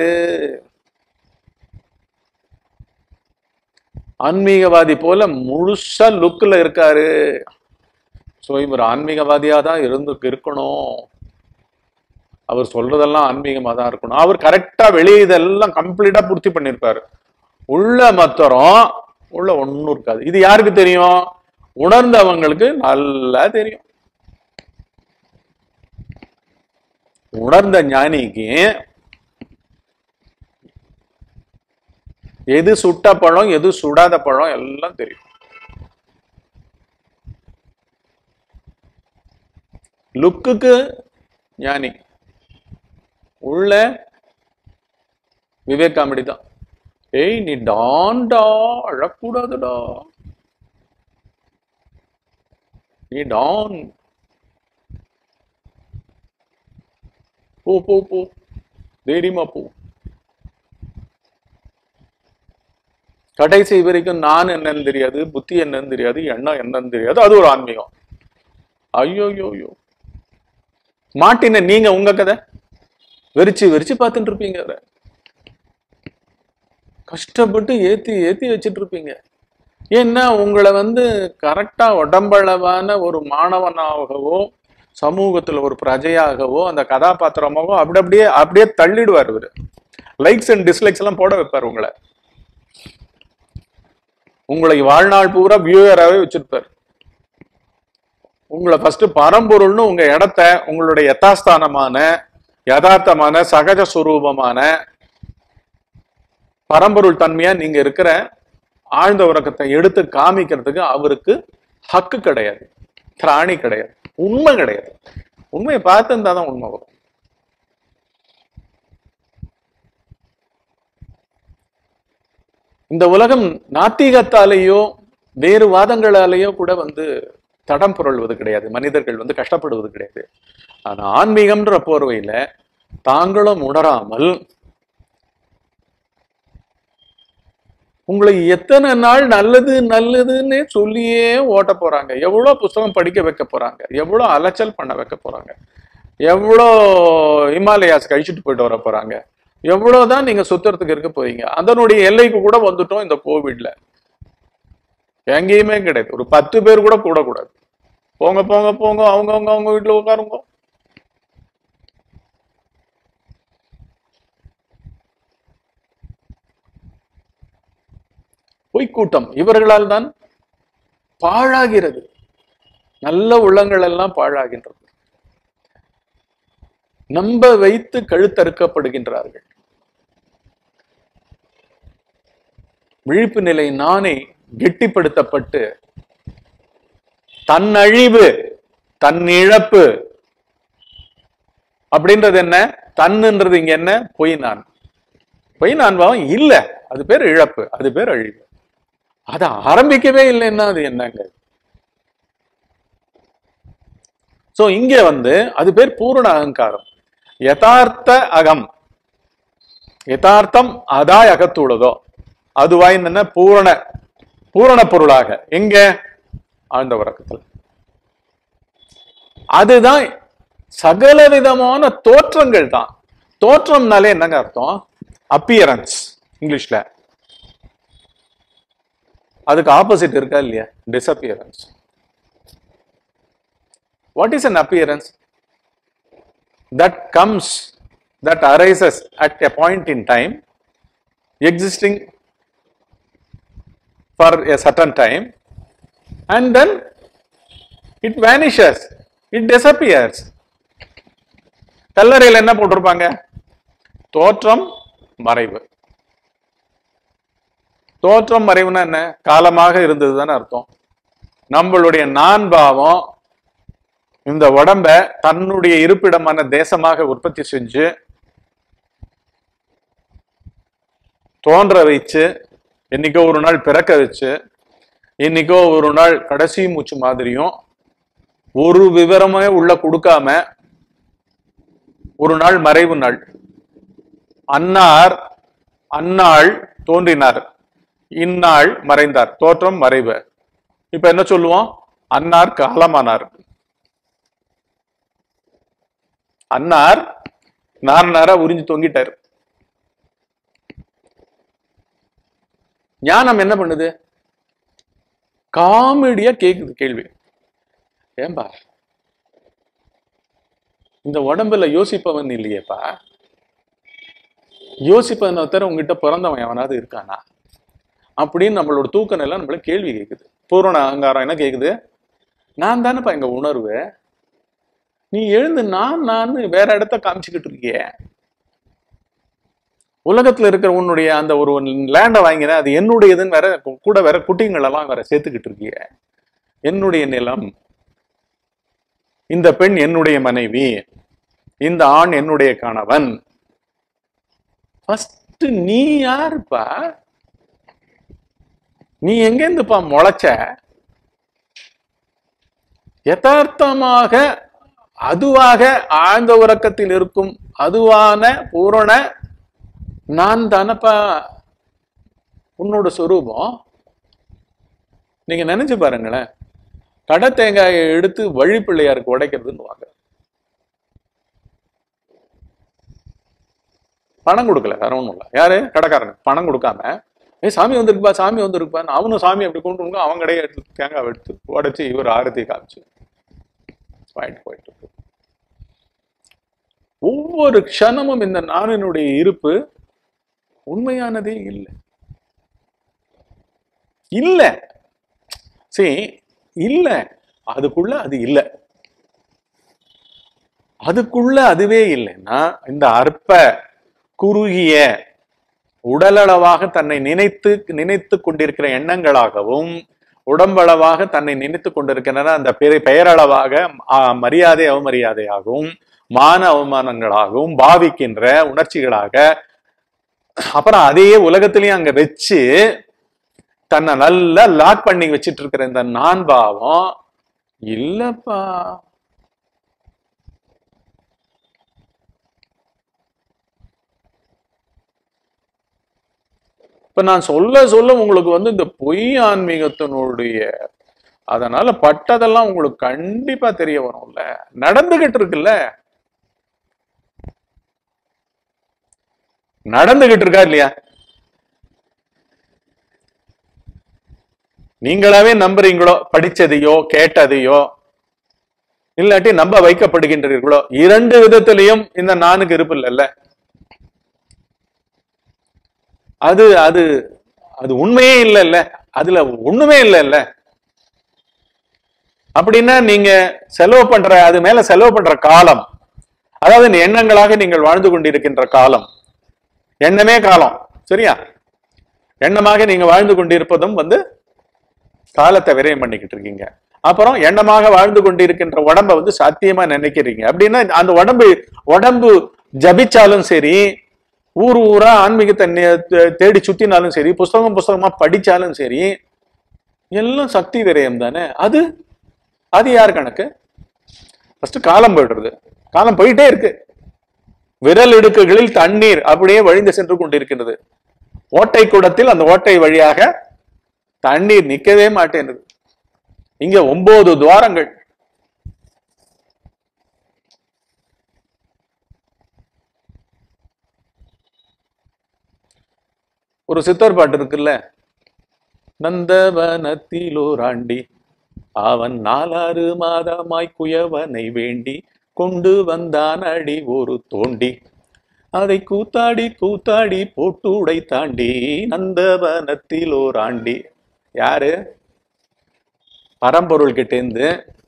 ஆன்மீகவாதி போல முழுசா லுக்ல இருக்காரு, சோ இவர் ஆன்மீகவாதியா தான் இருக்கணும், அவர் சொல்றதெல்லாம் ஆன்மீகமா தான் இருக்கணும். அவர் கரெக்டா வெளியே இதெல்லாம் கம்ப்ளீட்டா பூர்த்தி பண்ணிருப்பாரு, உள்ள மத்தரம் உள்ள ஒன்னும் இருக்காது. இது யாருக்கு தெரியும்? உணர்ந்தவங்களுக்கு நல்லா தெரியும். உணர்ந்த ஞானிக்கு எது சுட்ட பழம் எது சுடாத பழம் எல்லாம் தெரியும். லுக்குக்கு ஞானி, உள்ள விவேக் காமெடி தான். ஏய் நீ டான்டா, அழக்கூடாதுடா, நீ டான், போ போ போ, தைரியமா போ. கடைசி வரைக்கும் நான் என்னன்னு தெரியாது, புத்தி என்னன்னு தெரியாது, எண்ணம் என்னன்னு தெரியாது, அது ஒரு ஆன்மீகம். ஐயோ ஐயோ, மாட்டின நீங்க உங்க கதை வெறிச்சு வெறிச்சு பார்த்துட்டு இருப்பீங்க, அதை கஷ்டப்பட்டு ஏத்தி ஏத்தி வச்சுட்டு இருப்பீங்க. ஏன்னா உங்களை கரெக்டா உடம்பளவான ஒரு மாணவனாகவோ சமூகத்துல ஒரு பிரஜையாகவோ அந்த கதாபாத்திரமாகவோ அப்படியே அப்படியே தள்ளிடுவார் இவரு. லைக்ஸ் அண்ட் டிஸ்லைக்ஸ் எல்லாம் போட வைப்பார் உங்களை, உங்களை வாழ்நாள் பூரா வியூவராகவே வச்சிருப்பார். உங்களை ஃபர்ஸ்ட் பரம்பொருள்னு உங்க இடத்த, உங்களுடைய யதாஸ்தானமான யதார்த்தமான சகஜ சுரூபமான பரம்பொருள் தன்மையா நீங்க இருக்கிற ஆழ்ந்த உறக்கத்தை எடுத்து காமிக்கிறதுக்கு அவருக்கு ஹக்கு கிடையாது, திராணி கிடையாது, உண்மை கிடையாது. உண்மையை பார்த்துருந்தாதான் உண்மை வரும். இந்த உலகம் நாத்திகத்தாலேயோ வேறு வாதங்களாலேயோ கூட தடம் புரள்வது கிடையாது, மனிதர்கள் கஷ்டப்படுவது கிடையாது. ஆனா ஆன்மீகம்ன்ற போர்வையில தாங்களும் உணராமல் உங்களை எத்தனை நாள் நல்லது நல்லதுன்னு சொல்லியே ஓட்ட போறாங்க, எவ்வளவு புஸ்தகம் படிக்க வைக்க போறாங்க, எவ்வளவு அலைச்சல் பண்ண வைக்க போறாங்க, எவ்வளோ ஹிமாலயாஸ் கழிச்சுட்டு போயிட்டு வர போறாங்க, எவ்வளவுதான் நீங்க சுத்துறதுக்கு இருக்க போறீங்க. அதனுடைய எல்லைக்கு கூட வந்துட்டோம் இந்த கோவிட்ல. எங்கேயுமே கிடையாது, ஒரு 10 பேர் கூட கூடக்கூடாது. போங்க போங்க போங்க, அவங்க வீட்டுல உட்காருங்க. பொய்க்கூட்டம் இவர்களால் தான் பாழாகிறது, நல்ல உள்ளங்கள் எல்லாம் பாழாகின்றது, நம்ப வைத்து கழுத்தறுக்கப்படுகின்றார்கள். விழிப்பு நிலை நானே கெட்டிப்படுத்தப்பட்டு தன் அழிவு தன் இழப்பு அப்படின்றது என்ன, தன்னுன்றது இங்க என்ன, பொய் நான். பொய் நான் பாவம் இல்ல, அது பேர் இழப்பு, அது பேர் அழிவு. அது ஆரம்பிக்கவே இல்லைன்னா அது என்னங்க? சோ இங்க அது பேர் பூரண அகங்காரம். யதார்த்த அகம், யதார்த்தம் அதாய் அகத்துள்ளதோ அதுவாய் என்ன பூரண பொருளாக எங்க ஆழ்ந்த உறக்கத்தில். அதுதான் சகல விதமான தோற்றங்கள் தான். தோற்றம்னாலே என்னங்க அர்த்தம்? அப்பியரன்ஸ் இங்கிலீஷ்ல. அதுக்கு ஆப்போசிட் இருக்கா இல்லையா? Disappearance. What is an appearance? That comes, that arises at a point in time, existing for a certain time, and then it vanishes, it disappears. கல்லறையில் என்ன போட்டிருப்பாங்க? தோற்றம் மறைவு. தோற்றம் மறைவுனா என்ன? காலமாக இருந்தது தானே அர்த்தம். நம்மளுடைய நான் பாவம் இந்த உடம்ப தன்னுடைய இருப்பிடமான தேசமாக உற்பத்தி செஞ்சு தோன்ற வச்சு, என்னைக்கோ ஒரு நாள் பிறக்க வச்சு, என்னைக்கோ ஒரு நாள் கடைசி மூச்சு மாதிரியும் ஒரு விவரமே உள்ள கொடுக்காம ஒரு நாள் மறைவு நாள். அன்னார் அந்நாள் தோன்றினார், இந்நாள் மறைந்தார். தோற்றம் மறைவு. இப்ப என்ன சொல்லுவோம்? அன்னார் காலமானார். அன்னார் நாரா உறிஞ்சு தொங்கிட்டார். ஞானம் என்ன பண்ணுது? காமெடியா கேக்குது கேள்வி. ஏன்பா இந்த உடம்புல யோசிப்பவன் இல்லையேப்பா, யோசிப்பவன் தவிர உங்ககிட்ட பிறந்தவன் எவனாவது இருக்கானா அப்படின்னு நம்மளோட தூக்க நிலை நம்மள கேள்வி கேக்குது. பூரண அகங்காரம் என்ன கேக்குது? நான் தானேப்பா எங்க உணர்வு, நீ எழுந்து நான் வேற இடத்த காமிச்சுக்கிட்டு இருக்கிய. உலகத்துல இருக்கிற உன்னுடைய அந்த ஒரு லேண்டை வாங்கின, அது என்னுடையதுன்னு வேற கூட வேற குட்டிங்களெல்லாம் வேற சேர்த்துக்கிட்டு இருக்கிய. என்னுடைய நிலம், இந்த பெண் என்னுடைய மனைவி, இந்த ஆண் என்னுடைய கணவன். ஃபர்ஸ்ட் நீ யாருப்பா? நீ எங்கேருந்துப்பா முளைச்ச? யதார்த்தமாக அதுவாக ஆழ்ந்த உறக்கத்தில் இருக்கும் அதுவான பூரண நான் தானப்பா உன்னோட சொரூபம். நீங்க நினைச்சு பாருங்களேன், கடை தேங்காயை எடுத்து வழி பிள்ளையாருக்கு உடைக்கிறதுன்னு வாங்க. பணம் கொடுக்கல, வேற ஒண்ணும் இல்லை. யாரு? கடைக்காரனுக்கு பணம் கொடுக்காம, சாமி வந்திருக்குப்பா சாமி வந்திருக்குப்பா, அவனும் சாமி அப்படி கொண்டு அவங்க கடையை எடுத்து தேங்காய் எடுத்து உடைச்சு இவர் ஆரத்தி காமிச்சு போயிட்டு இருக்கு. ஒவ்வொரு க்ஷணமும் இந்த நானினுடைய இருப்பு உண்மையானதே இல்லை. இல்ல சரி, இல்ல அதுக்குள்ள அது இல்ல. அதுக்குள்ள அதுவே இல்லைன்னா இந்த அற்ப குறுகிய உடலளவாக தன்னை நினைத்து கொண்டிருக்கிற எண்ணங்களாகவும் உடம்பளவாக தன்னை நினைத்து கொண்டிருக்கின்றன அந்த பெயரளவாக மரியாதை அவமரியாதையாகவும் மான அவமானங்களாகவும் பாவிக்கின்ற உணர்ச்சிகளாக, அப்புறம் அதையே உலகத்திலையும் அங்க வச்சு தன்னை நல்லா லாக் பண்ணி வச்சிட்டு இருக்கிற இந்த நான் பாவம் இல்லப்பா. இப்ப நான் சொல்ல உங்களுக்கு இந்த பொய் ஆன்மீகத்தினுடைய அதனால பட்டதெல்லாம் உங்களுக்கு கண்டிப்பா தெரிய வரும்ல. நடந்துகிட்டு இருக்குல்ல, நடந்துகிட்டு இருக்கா இல்லையா? நீங்களாவே நம்புறீங்களோ படிச்சதையோ கேட்டதையோ, இல்லாட்டி நம்ப வைக்கப்படுகின்றீர்களோ? இரண்டு விதத்திலையும் இந்த நானுக்கு இருப்பு இல்லைல்ல. அது அது அது உண்மையே இல்லைல்ல, அதுல ஒண்ணுமே இல்லைல்ல. அப்படின்னா நீங்க செலவு பண்ற அது மேல செலவு பண்ற காலம், அதாவது எண்ணங்களாக நீங்கள் வாழ்ந்து கொண்டிருக்கின்ற காலம், எண்ணமே காலம், சரியா? எண்ணமாக நீங்க வாழ்ந்து கொண்டிருப்பதும் காலத்தை விரயம் பண்ணிக்கிட்டு இருக்கீங்க. அப்புறம் எண்ணமாக வாழ்ந்து கொண்டிருக்கின்ற உடம்ப சாத்தியமா நினைக்கிறீங்க. அப்படின்னா அந்த உடம்பு ஜபிச்சாலும் சரி, ஊர் ஊரா ஆன்மீகத்தை தேடி சுத்தினாலும் சரி, புஸ்தகமா படிச்சாலும் சரி, எல்லாம் சக்தி விரயம் தானே. அது அது யார் கணக்கு? ஃபர்ஸ்ட் காலம் போயிடுறது. காலம் போயிட்டே இருக்கு. விரல் இடுக்குகளில் தண்ணீர் அப்படியே வழிந்து சென்று கொண்டிருக்கிறது. ஓட்டை குடத்தில் அந்த ஓட்டை வழியாக தண்ணீர் நிக்கவே மாட்டேன்றது. இங்க 9 துவாரங்கள். ஒரு சித்தர் பாட்டு இருக்குல்ல, நந்தவனத்திலோராண்டி அவன் 4 மாதமாய் குயவனை வேண்டி கொண்டு வந்தான் அடி ஒரு தோண்டி, அதை கூத்தாடி கூத்தாடி போட்டு உடை தாண்டி நந்தவனத்திலோராண்டி. யாரு? பரம்பொருள் கிட்டேருந்து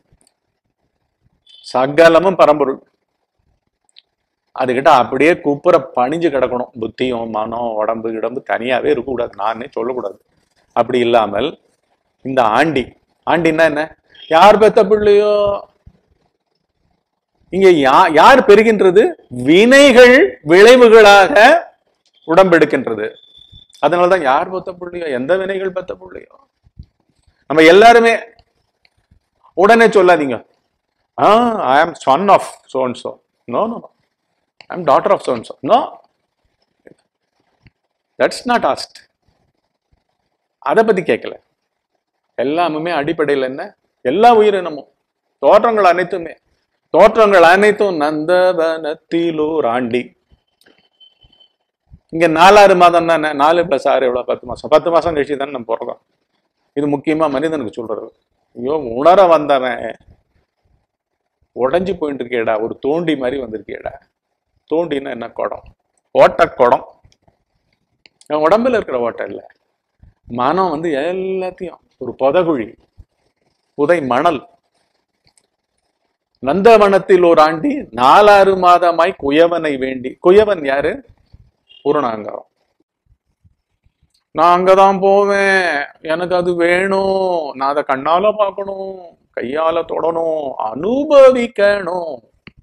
சகலமும் பரம்பொருள். அதுகிட்ட அப்படியே குப்புற பணிஞ்சு கிடக்கணும். புத்தியும் மனம் உடம்பு இடம்பு தனியாவே இருக்கக்கூடாது, நானே சொல்லக்கூடாது. அப்படி இல்லாமல் இந்த ஆண்டி, ஆண்டின்னா என்ன? யார் பெத்த பிள்ளையோ. இங்க யார் பெறுகின்றது? வினைகள் விளைவுகளாக உடம்பெடுக்கின்றது. அதனாலதான் யார் பெத்த பிள்ளையோ, எந்த வினைகள் பெத்த பிள்ளையோ. நம்ம எல்லாருமே உடனே சொல்லாதீங்க, I am son of so and so. No no, I am daughter of so and so. No, that's not asked. அதை பத்தி கேட்கல. எல்லாமுமே அடிப்படையில் என்ன? எல்லா உயிரினமும், தோற்றங்கள் அனைத்துமே, தோற்றங்கள் அனைத்தும் நந்தவனத்திலோர் ஆண்டி. இங்க 4 மாதம் தானே. 4 + 6 எவ்வளவு? 10 மாசம். 10 மாசம் கழிச்சு தானே நம்ம பிறக்கிறோம். இது முக்கியமா மனிதனுக்கு சொல்றது. ஐயோ, உணர வந்தவன் உடஞ்சி போயிட்டு இருக்கேடா, ஒரு தோண்டி மாதிரி வந்திருக்கேடா. தோண்டின்னா என்ன? குடம், ஓட்ட குடம். உடம்புல இருக்கிற ஓட்டை இல்ல, மனம் எல்லாத்தையும் ஒரு புதகுழி, புதை மணல். நந்தவனத்தில் ஒரு ஆண்டி 4 மாதமாய் குயவனை வேண்டி. குயவன் யாரு? பூரணாங்காரம். நான் அங்கதான் போவேன், எனக்கு அது வேணும், நான் அதை கண்ணால பார்க்கணும், கையால தொடணும், அனுபவிக்கணும்.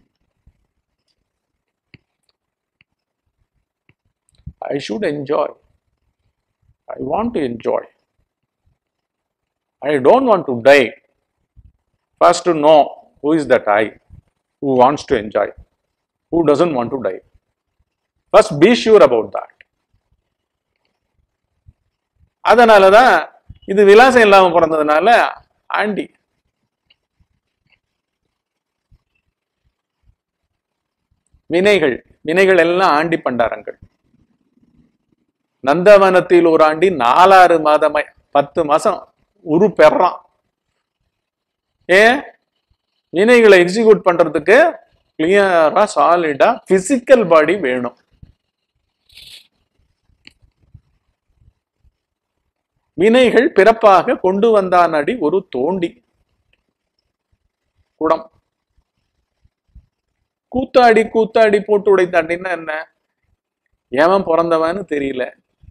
I should enjoy. I want to enjoy. I don't want to die. First to know who is that I who wants to enjoy, who doesn't want to die. First be sure about that. அதனாலதான் இது விலாசம் இல்லாம பிறந்ததுனால aunty. வினைகள், வினைகள் எல்லாம் aunty பண்டாரங்கள். நந்தவனத்தில் ஒரு ஆண்டி 4 மாதமாய் 10 மாசம் உரு பெறான். ஏன்? வினைகளை எக்ஸிக்யூட் பண்றதுக்கு கிளியரா சாலிடா பிசிக்கல் பாடி வேணும். வினைகள் பிறப்பாக கொண்டு வந்தானடி ஒரு தோண்டி குடம். கூத்தாடி கூத்தாடி போட்டு உடைத்தாண்டின்னா என்ன? ஏவன் பிறந்தவன்னு தெரியல.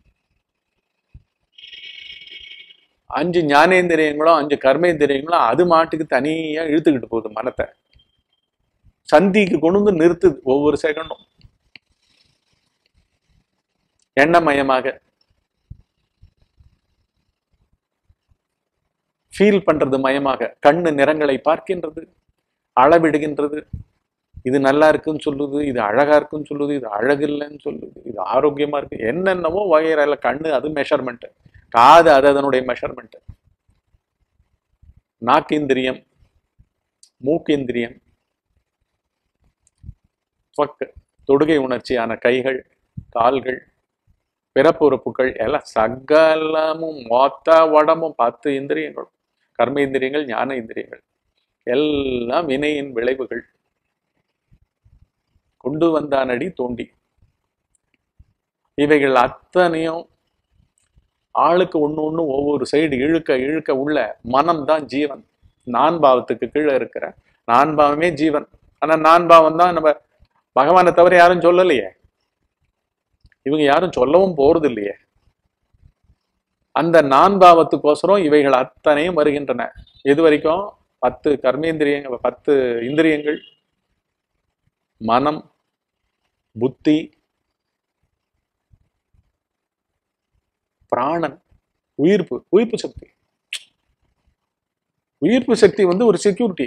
5 ஞானேந்திரியங்களும் 5 கர்மேந்திரியங்களும் அது மாட்டுக்கு தனியா இழுத்துக்கிட்டு போகுது மனத்தை. சந்திக்கு கொண்டு நிறுத்துது ஒவ்வொரு செகண்டும். எண்ணமயமாக ஃபீல் பண்றது மயமாக. கண்ணு நிறங்களை பார்க்கின்றது, அளவிடுகின்றது. இது நல்லா இருக்குன்னு சொல்லுது, இது அழகா இருக்குன்னு சொல்லுது, இது அழகு இல்லைன்னு சொல்லுது, இது ஆரோக்கியமா இருக்கு, என்னென்னவோ வகையில. கண்ணு அது மெஷர்மெண்ட், காது அது அதனுடைய மெஷர்மெண்ட், நாக்கேந்திரியம், மூக்கேந்திரியம், தொடுகை உணர்ச்சியான கைகள், கால்கள், பிறப்புறுப்புகள் எல்லாம் சகலமும் மொத்த உடம்பும் 10 இந்திரியங்களும், கர்மேந்திரியங்கள், ஞான இந்திரியங்கள் எல்லாம் வினையின் விளைவுகள். கொண்டு வந்தானடி தோண்டி. இவைகள் அத்தனையும் ஆளுக்கு ஒண்ணு ஒவ்வொரு சைடு இழுக்க இழுக்க உள்ள மனம்தான் ஜீவன். நான் பாவத்துக்கு கீழே இருக்கிற நான் பாவமே ஜீவன். ஆனா நான் பாவம் தான் நம்ம பகவானை தவிர யாரும் சொல்லலையே, இவங்க யாரும் சொல்லவும் போறது இல்லையே. அந்த நான் பாவத்துக்கோசரம் இவைகள் அத்தனையும் வருகின்றன. எது வரைக்கும்? 10 கர்மேந்திரியங்கள், 10 இந்திரியங்கள், மனம், புத்தி, பிராணன், உயிர்ப்பு. உயிர்ப்பு சக்தி, உயிர்ப்பு சக்தி ஒரு செக்யூரிட்டி.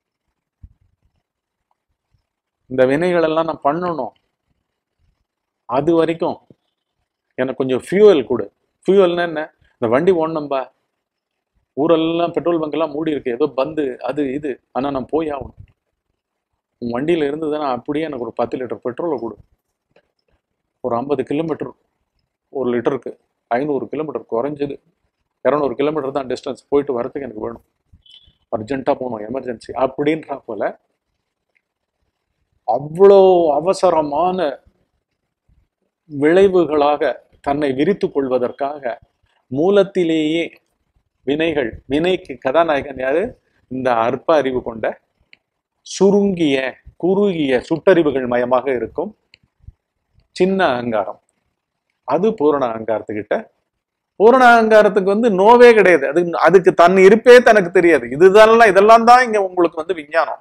இந்த வினைகள் எல்லாம் நான் பண்ணணும், அது வரைக்கும் எனக்கு கொஞ்சம் ஃபியூவல் கொடு. ஃபியூவல்னா என்ன? இந்த வண்டி ஓடணும்பா, ஊரெல்லாம் பெட்ரோல் பங்க் எல்லாம் மூடி இருக்கு, ஏதோ பந்து அது இது, ஆனா நான் போய் ஆகணும். உன் வண்டியில இருந்ததுன்னா அப்படியே எனக்கு ஒரு 10 லிட்டர் பெட்ரோலை கொடு. ஒரு 50 கிலோமீட்டர், 1 லிட்டருக்கு 500 கிலோமீட்டர், குறைஞ்சது 200 கிலோமீட்டர் தான் டிஸ்டன்ஸ், போயிட்டு வரதுக்கு எனக்கு வேணும், அர்ஜென்ட்டா போகணும், எமர்ஜென்சி அப்படின்றா போல. அவ்வளோ அவசரமான விளைவுகளாக தன்னை விரித்து கொள்வதற்காக மூலத்திலேயே வினைகள். வினைக்கு கதாநாயகன் யாரு? இந்த அற்ப அறிவு கொண்ட சுருங்கிய குறுகிய சுட்டறிவுகள் மயமாக இருக்கும் சின்ன அகங்காரம். அது பூரண அகங்காரத்துக்கிட்ட. பூரண அகங்காரத்துக்கு நோவே கிடையாது. அதுக்கு தன் இருப்பே தனக்கு தெரியாது. இதெல்லாம் தான் இங்க உங்களுக்கு விஞ்ஞானம்.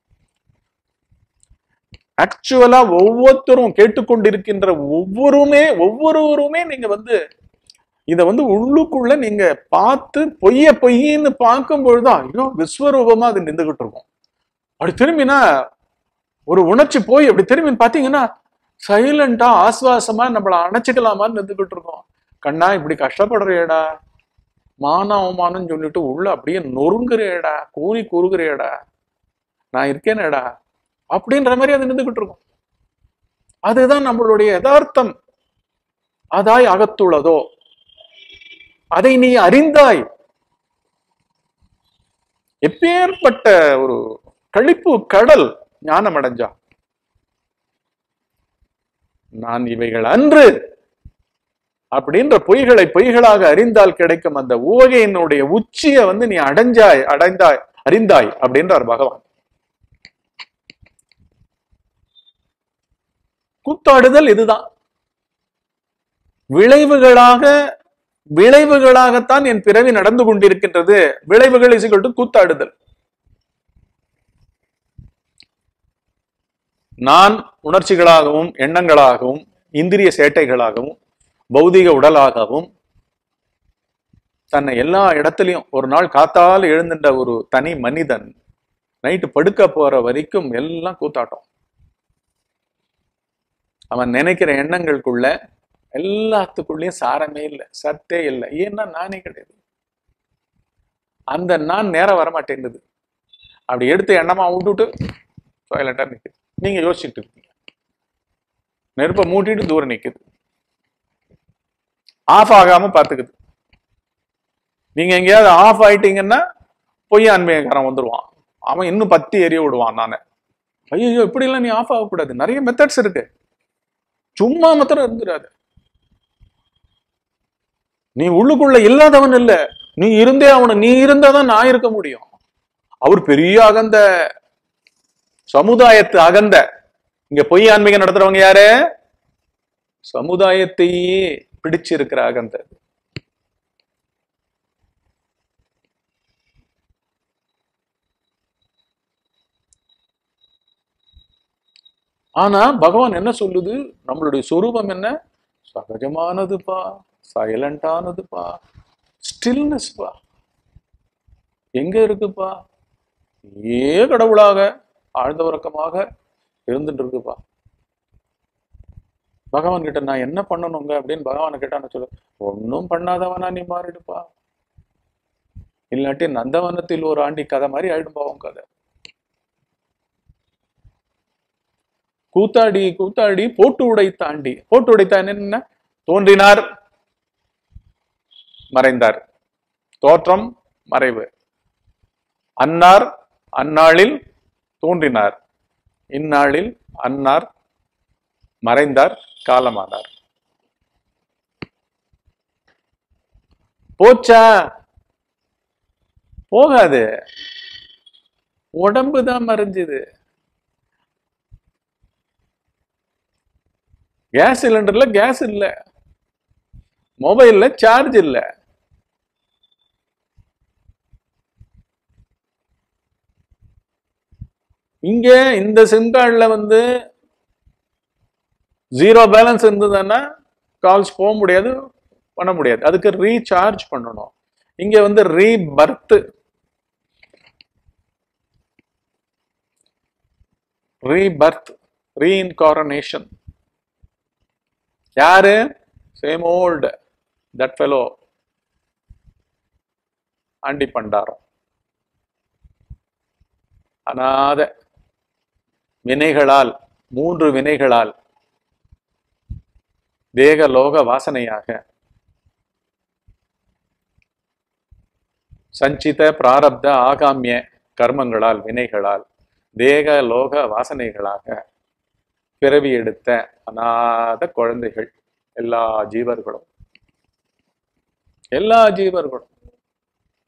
ஆக்சுவலா ஒவ்வொருத்தரும் கேட்டுக்கொண்டிருக்கின்ற ஒவ்வொருவருமே நீங்க இத உள்ளுக்குள்ள நீங்க பார்த்து பொய்ன்னு பார்க்கும் பொழுதுதான் ஐயோ விஸ்வரூபமா அது நின்றுகிட்டு இருக்கும். அப்படி திரும்பினா ஒரு உணர்ச்சி போய் அப்படி திரும்பி பாத்தீங்கன்னா சைலண்டா ஆஸ்வாசமா நம்மள அணைச்சிக்கலாமான்னு நின்றுகிட்டு இருக்கோம். கண்ணா இப்படி கஷ்டப்படுறியடா, மான அவமானம் சொல்லிட்டு உள்ள அப்படியே நொறுங்குறியடா, கூனி குறுகுறியடா, நான் இருக்கேனேடா அப்படின்ற மாதிரி அது நின்றுகிட்டு இருக்கும். அதுதான் நம்மளுடைய யதார்த்தம். அதாய் அகத்துள்ளதோ அதை நீ அறிந்தாய். எப்பேற்பட்ட ஒரு கழிப்பு கடல் ஞானம் அடைஞ்சா. நான் இவைகள் அன்று அப்படின்ற பொய்களாக அறிந்தால் கிடைக்கும் அந்த உவகையினுடைய உச்சியை நீ அறிந்தாய் அப்படின்றார் பகவான். கூத்தாடுதல் இதுதான். விளைவுகளாகத்தான் என் பிறவி நடந்து கொண்டிருக்கின்றது. விளைவுகள் இஸ் கூத்தாடுதல். நான் உணர்ச்சிகளாகவும் எண்ணங்களாகவும் இந்திரிய சேட்டைகளாகவும் பௌதிக உடலாகவும் தன்னை எல்லா இடத்துலயும் ஒரு நாள் காத்தால் எழுந்துட்ட ஒரு தனி மனிதன் நைட்டு படுக்க போற வரைக்கும் எல்லாம் கூத்தாட்டம். அவன் நினைக்கிற எண்ணங்களுக்குள்ள எல்லாத்துக்குள்ளயும் சாரமே இல்லை, சத்தே இல்லை. ஏன்னா நானே கிடையாது. அந்த நான் நேரம் வரமாட்டேங்குது. அப்படி எடுத்து எண்ணமா விட்டுட்டு சைலண்டா நிக்குது. நீங்க யோசிச்சுட்டு இருக்கீங்க. நெருப்பை மூட்டிட்டு தூரம் நிக்குது, ஆஃப் ஆகாம பாத்துக்குது. நீங்க எங்கேயாவது ஆஃப் ஆயிட்டீங்கன்னா பொய் ஆன்மீகக்காரன் வந்துருவான். அவன் இன்னும் பத்தி எரிய விடுவான். நானு ஐயோ இப்படி எல்லாம் நீ ஆஃப் ஆகக்கூடாது. நிறைய மெத்தட்ஸ் இருக்கு. சும்மா மாத்திரம் இருந்துடாது. நீ உள்ளுக்குள்ள இல்லாதவன் இல்ல, நீ இருந்தே அவனு. நீ இருந்தாதான் நான் இருக்க முடியும். அவர் பெரிய அகந்த, சமுதாயத்து அகந்த. இங்க பொய் ஆன்மீகம் நடத்துறவங்க யாரு? சமுதாயத்தையே பிடிச்சிருக்கிற அகந்த. ஆனா பகவான் என்ன சொல்லுது? நம்மளுடைய சொரூபம் என்ன? சகஜமானதுப்பா, சைலண்டானதுப்பா, ஸ்டில்னஸ்பா. எங்க இருக்குப்பா? ஏ கடவுளாக ஆழ்ந்த உறக்கமாக இருந்துட்டு இருக்குப்பா. பகவான் கிட்ட நான் என்ன பண்ணணுங்க அப்படின்னு பகவான கேட்டான்னு சொல்ல, ஒன்னும் பண்ணாதவனா நீ மாறிடுப்பா, இல்லாட்டி நந்தவனத்தில் ஒரு ஆண்டி கதை மாதிரி ஆயிடும் பாவம் கதை. கூத்தாடி கூத்தாடி போட்டு உடைத்தாண்டி. போட்டு உடைத்தான் என்ன? தோன்றினார், மறைந்தார். தோற்றம் மறைவு. அன்னார் அந்நாளில் தோன்றினார், இந்நாளில் அன்னார் மறைந்தார், காலமானார். போச்சா? போகாது. உடம்புதான் மறைஞ்சது. கேஸ் சிலிண்டர்ல கேஸ் இல்ல, மொபைல்ல சார்ஜ் இல்ல. இங்க இந்த சிம் கார்டுல ஜீரோ பேலன்ஸ் இருந்ததுன்னா கால்ஸ் போக முடியாது, பண்ண முடியாது. அதுக்கு ரீசார்ஜ் பண்ணணும். இங்க ரீபர்த், ரீஇன்கார்னேஷன். யாரு? சேம் ஓல்டு தட் ஃபெலோ ஆண்டி பண்டாரம். அநாத வினைகளால், 3 வினைகளால் தேக லோக வாசனையாக சஞ்சித பிராரப்த ஆகாமிய கர்மங்களால், வினைகளால், தேக லோக வாசனைகளாக பிறவி எடுத்த அநாத குழந்தைகள் எல்லா ஜீவர்களும்.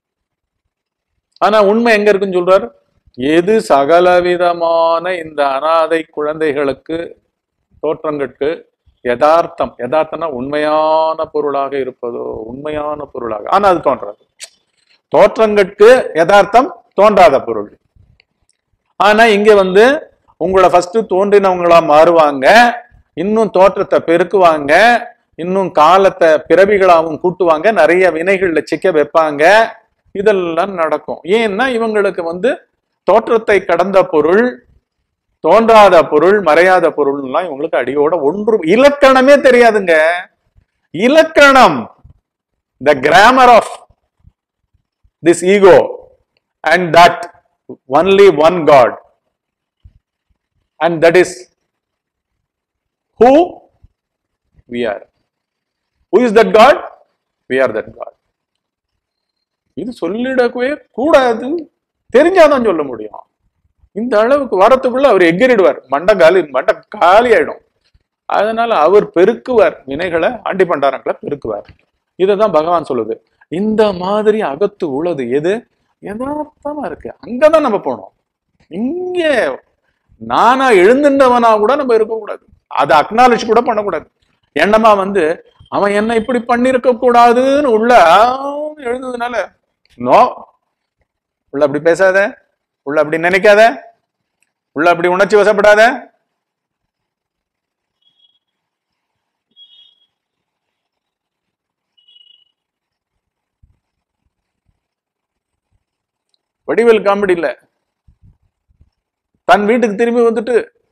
ஆனா உண்மை எங்க இருக்குன்னு சொல்றார். எது சகலவிதமான இந்த அனாதை குழந்தைகளுக்கு தோற்றங்களுக்கு யதார்த்தம், யதார்த்தம்னா உண்மையான பொருளாக இருப்பதோ, உண்மையான பொருளாக, ஆனா அது தோன்றாது. தோற்றங்களுக்கு யதார்த்தம் தோன்றாத பொருள். ஆனா இங்க வந்து உங்களை ஃபர்ஸ்ட் தோன்றினவங்களா மாறுவாங்க, இன்னும் தோற்றத்தை பெருக்குவாங்க, இன்னும் காலத்தை பிறவிகளாகவும் கூட்டுவாங்க, நிறைய வினைகள்ல சிக்க வைப்பாங்க. இதெல்லாம் நடக்கும். ஏன்னா இவங்களுக்கு வந்து தோற்றத்தை கடந்த பொருள், தோன்றாத பொருள், மறையாத பொருள்லாம் இவங்களுக்கு அடியோட ஒன்று இலக்கணமே தெரியாதுங்க. இலக்கணம், the grammar of this ego and that only one God, and that is who we are. Who is that God? We are that God. இது சொல்லிடவே கூடாது, தெரிஞ்சாதான் சொல்ல முடியும். இந்த அளவுக்கு வரத்துக்குள்ள அவர் எகிரிடுவார், மண்டை காலி ஆயிடும். அதனால அவர் பெருக்குவார், வினைகளை ஆண்டி பண்டாரங்களை பெருக்குவார். இததான் பகவான் சொல்லுது. இந்த மாதிரி அகத்து உள்ளது எது யதார்த்தமா இருக்கு, அங்கதான் நம்ம போனோம். இங்க நானா எழுந்துட்டவனா கூட நம்ம இருக்கக்கூடாது, அதை அக்னாலேஜ் கூட பண்ணக்கூடாது. எண்ணமா வந்து அவன் என்ன இப்படி பண்ணிருக்க கூடாதுன்னு உள்ள எழுந்ததுனால நோ, உள்ள அப்படி பேசாத, உள்ள அப்படி நினைக்காத, உள்ள அப்படி உணர்ச்சி வசப்படாத. வடிவேல் காமெடி இல்ல, தன் வீட்டுக்கு திரும்பி வந்துட்டு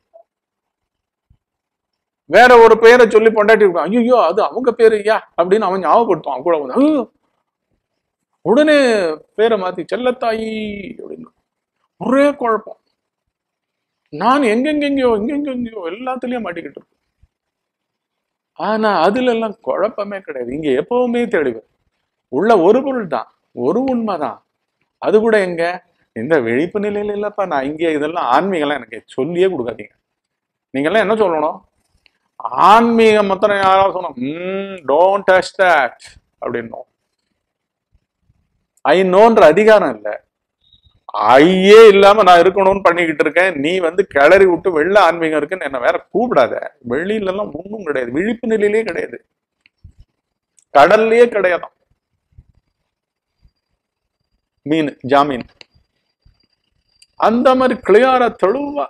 வேற ஒரு பேரை சொல்லி பொண்டாட்டி இருக்கான், ஐயோ அது அவங்க பேரு ஐயா அப்படின்னு அவன் ஞாபகப்படுத்துவான் கூட வந்து, உடனே பேரை மாத்தி செல்லத்தாயி அப்படின்னு. ஒரே குழப்பம். நான் எங்கெங்கெங்கயோ எல்லாத்துலயும் மாட்டிக்கிட்டு இருக்கேன். ஆனா அதுல எல்லாம் குழப்பமே கிடையாது. இங்க எப்பவுமே தெளிவு உள்ள ஒரு பொருள் தான், ஒரு உண்மைதான். அது கூட எங்க இந்த விழிப்பு நிலையில இல்லப்பா. நான் இங்க இதெல்லாம் ஆன்மீகம்லாம் எனக்கு சொல்லியே கொடுக்காதீங்க. நீங்க எல்லாம் என்ன சொல்லணும், ஆன்மீகம் மொத்தம் யாராவது சொன்னோம், டோன்ட் டச் தட் அப்படின்னோம். ஐ நோன்ற அதிகாரம் இல்லை, ஐயே இல்லாம நான் இருக்கணும்னு பண்ணிக்கிட்டு இருக்கேன். நீ வந்து கிளறி விட்டு வெளில ஆன்மீகம் இருக்குன்னு என்ன வேற கூப்பிடாத. வெளியில எல்லாம் ஒண்ணும் கிடையாது, விழிப்பு நிலையிலே கிடையாது, கடல்லயே கிடையாது. மீன் ஜாமீன் அந்த மாதிரி கிளியாரா தெளிவா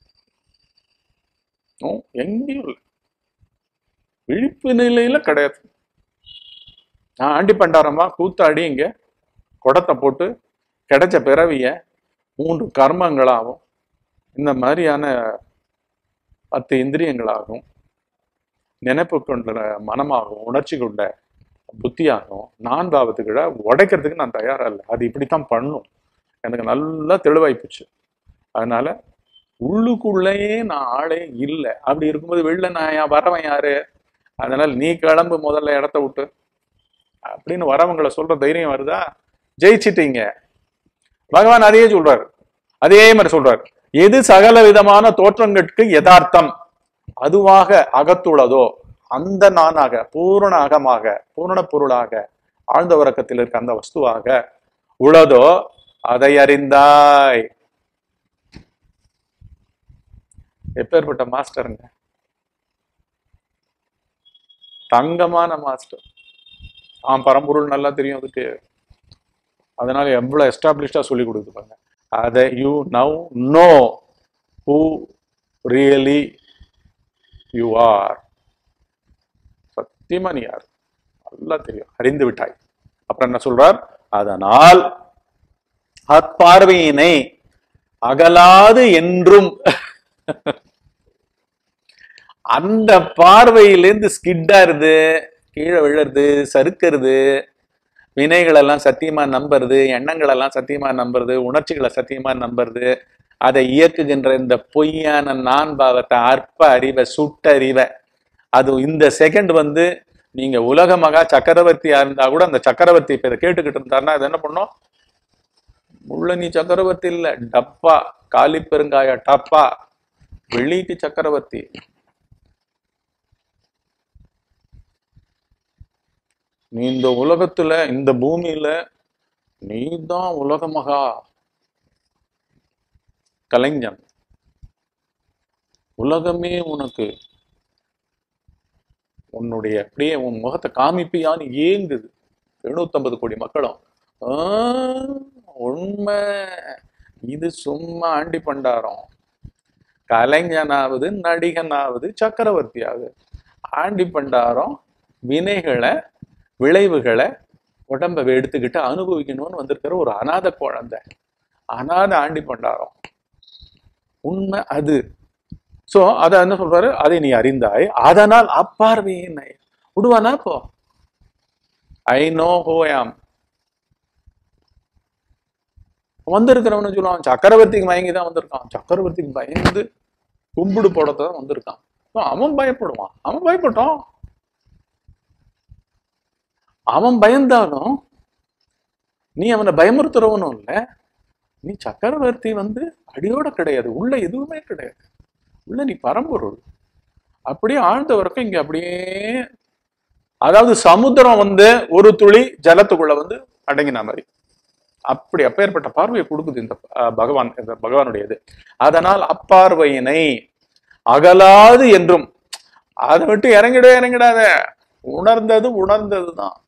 எங்கேயும் இல்லை, விழிப்பு நிலையில கிடையாது. நான் ஆண்டி பண்டாரமா கூத்தாடி இங்க குடத்தை போட்டு கிடைச்ச பிறவிய 3 கர்மங்களாகும், இந்த மாதிரியான 10 இந்திரியங்களாகும், நினைப்பு கொண்ட மனமாகும், உணர்ச்சி கொண்ட புத்தியாகும், 4வது உடைக்கிறதுக்கு நான் தயாரா இல்லை. அது இப்படித்தான் பண்ணும், எனக்கு நல்லா தெளிவாய்ப்புச்சு. அதனால உள்ளுக்குள்ளேயே நான் ஆளே இல்லை. அப்படி இருக்கும்போது வெளில நான் வரவன் யாரு? அதனால நீ கிளம்பு முதல்ல இடத்த விட்டு அப்படின்னு வரவங்களை சொல்ற தைரியம் வருதா? ஜெயிச்சிட்டீங்க. பகவான் அதையே சொல்றாரு, அதே மாதிரி சொல்றாரு. எது சகல விதமான தோற்றங்களுக்கு யதார்த்தம் அதுவாக அகத்துள்ளதோ அந்த நானாக, பூரண அகமாக, பூரண பொருளாக, ஆழ்ந்த உறக்கத்தில் இருக்க அந்த வஸ்துவாக உளதோ அதை அறிந்தாய். எப்பேற்பட்ட மாஸ்டருங்க, தங்கமான மாஸ்டர். பரம்பொருள் நல்லா தெரியும் அதுக்கு, அதனால எவ்வளவு எஸ்டாப்ளிஷ்டா சொல்லி கொடுத்துருப்பாங்க. அதை you now know who really you are. சத்தியமா நீ யார் நல்லா தெரியும், அறிந்து விட்டாய். அப்புறம் என்ன சொல்றார்? அதனால் அப்பார்வையினை அகலாது என்றும் அந்த பார்வையிலேருந்து ஸ்கிட்டாருது, கீழே விழறது, சறுக்கிறது, வினைகள் எல்லாம் சத்தியமா நம்புறது, எண்ணங்கள் எல்லாம் சத்தியமா நம்புறது, உணர்ச்சிகளை சத்தியமா நம்புறது, அதை இயக்குகின்ற இந்த பொய்யான நான் பாவத்தை, அற்ப அறிவை, சுட்டறிவை, அது இந்த செகண்ட் வந்து நீங்க உலக மகா சக்கரவர்த்தியா இருந்தா கூட அந்த சக்கரவர்த்தி இப்ப இதை கேட்டுக்கிட்டு இருந்தாருன்னா அது என்ன பண்ணும்? உள்ள நீ சக்கரவர்த்தி இல்ல, டப்பா, காலி பெருங்காய டப்பா, வெளிக்கு சக்கரவர்த்தி. நீ இந்த உலகத்துல, இந்த பூமியில நீதான் உலகமகா கலைஞன், உலகமே உனக்கு உன்னுடைய அப்படியே உன் முகத்தை காமிப்பியான்னு ஏங்குது 750 கோடி மக்களும். உண்மை, இது சும்மா ஆண்டி பண்டாரம். கலைஞனாவது நடிகனாவது சக்கரவர்த்தியாவது ஆண்டி பண்டாரம் வினைகளை விளைவுகளை உடம்ப எடுத்துக்கிட்டு அனுபவிக்கணும்னு வந்திருக்கிற ஒரு அநாத குழந்தை, அநாத ஆண்டி பண்டாரம். உண்மை அது. சோ அத என்ன சொல்றாரு, அதை நீ அறிந்தாய், அதனால் அப்பார்வையினை விடுவானா? இப்போ ஐ நோ ஹூ ஐ ஆம். வந்திருக்கிறவனு சொல்லுவான் சக்கரவர்த்திக்கு மயங்கிதான் வந்திருக்கான், சக்கரவர்த்திக்கு பயந்து கும்பிடு போடத்தான் வந்திருக்கான். அவன் பயப்படுவான், அவன் பயப்பட்டான். அவன் பயந்தாலும் நீ அவனை பயமுறுத்துறவனும் இல்ல. நீ சக்கரவர்த்தி அடியோட கிடையாது, உள்ள எதுவுமே கிடையாது, உள்ள நீ பரம்பொருள். அப்படியே ஆழ்ந்த வரைக்கும் இங்க அப்படியே, அதாவது சமுத்திரம் ஒரு துளி ஜலத்துக்குள்ள அடங்கின மாதிரி அப்படி அப்பேற்பட்ட பார்வையை கொடுக்குது இந்த பகவான், இந்த பகவானுடையது. அதனால் அப்பார்வையினை அகலாது என்றும், அதை விட்டு இறங்கிடாத, உணர்ந்தது உணர்ந்ததுதான்.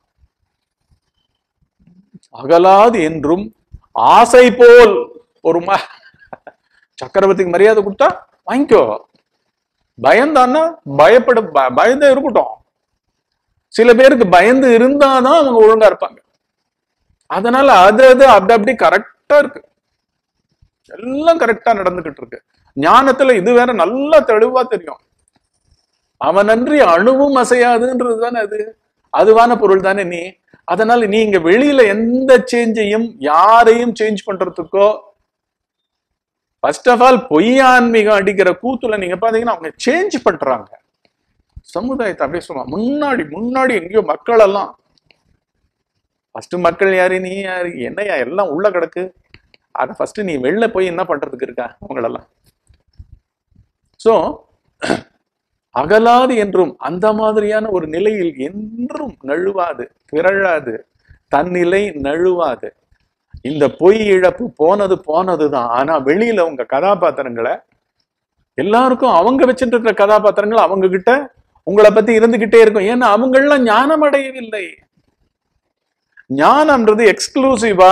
அகலாது என்றும் ஆசை போல் ஒரு சக்கரவர்த்திக்கு மரியாதை கொடுத்தா வாங்கிக்கோ, பயந்தான்னா பயந்து இருக்கட்டும். சில பேருக்கு பயந்து இருந்தாதான் அவங்க ஒழுங்கா இருப்பாங்க. அதனால அது அப்படி கரெக்டா இருக்கு, எல்லாம் கரெக்டா நடந்துகிட்டு இருக்கு. ஞானத்துல இது வேற நல்லா தெளிவா தெரியும். அவனன்றி அணுவும் அசையாதுன்றது தானே அது, அதுவான பொருள் தானே நீ. அதனால நீ இங்க வெளியில எந்த சேஞ்சையும் யாரையும் சேஞ்ச் பண்றதுக்கோ, ஃபர்ஸ்ட் ஆஃப் ஆல் பொய்யான்மீகம் அடிக்கிற கூத்துல நீங்க பாத்தீங்கன்னா அவங்க சேஞ்ச் பண்றாங்க சமுதாயத்தை. அப்படியே சொல்லுவாங்க முன்னாடி எங்கேயோ மக்கள் எல்லாம், ஃபர்ஸ்ட் மக்கள் யாரு, நீ யாரு, என்னையா எல்லாம் உள்ள கிடக்கு. அத ஃபர்ஸ்ட் நீ வெளில போய் என்ன பண்றதுக்கு இருக்கா அவங்களெல்லாம். சோ அகலாது என்றும் அந்த மாதிரியான ஒரு நிலையில் என்றும் நழுவாது, பிறழாது, தன்னிலை நழுவாது. இந்த பொய் இழப்பு போனதுதான். ஆனா வெளியில உங்க கதாபாத்திரங்களை எல்லாருக்கும் அவங்க வச்சுட்டு இருக்கிற கதாபாத்திரங்கள் அவங்க கிட்ட உங்களை பத்தி இருந்துகிட்டே இருக்கும். ஏன்னா அவங்கெல்லாம் ஞானம் அடையவில்லை. ஞானம்ன்றது எக்ஸ்க்ளூசிவா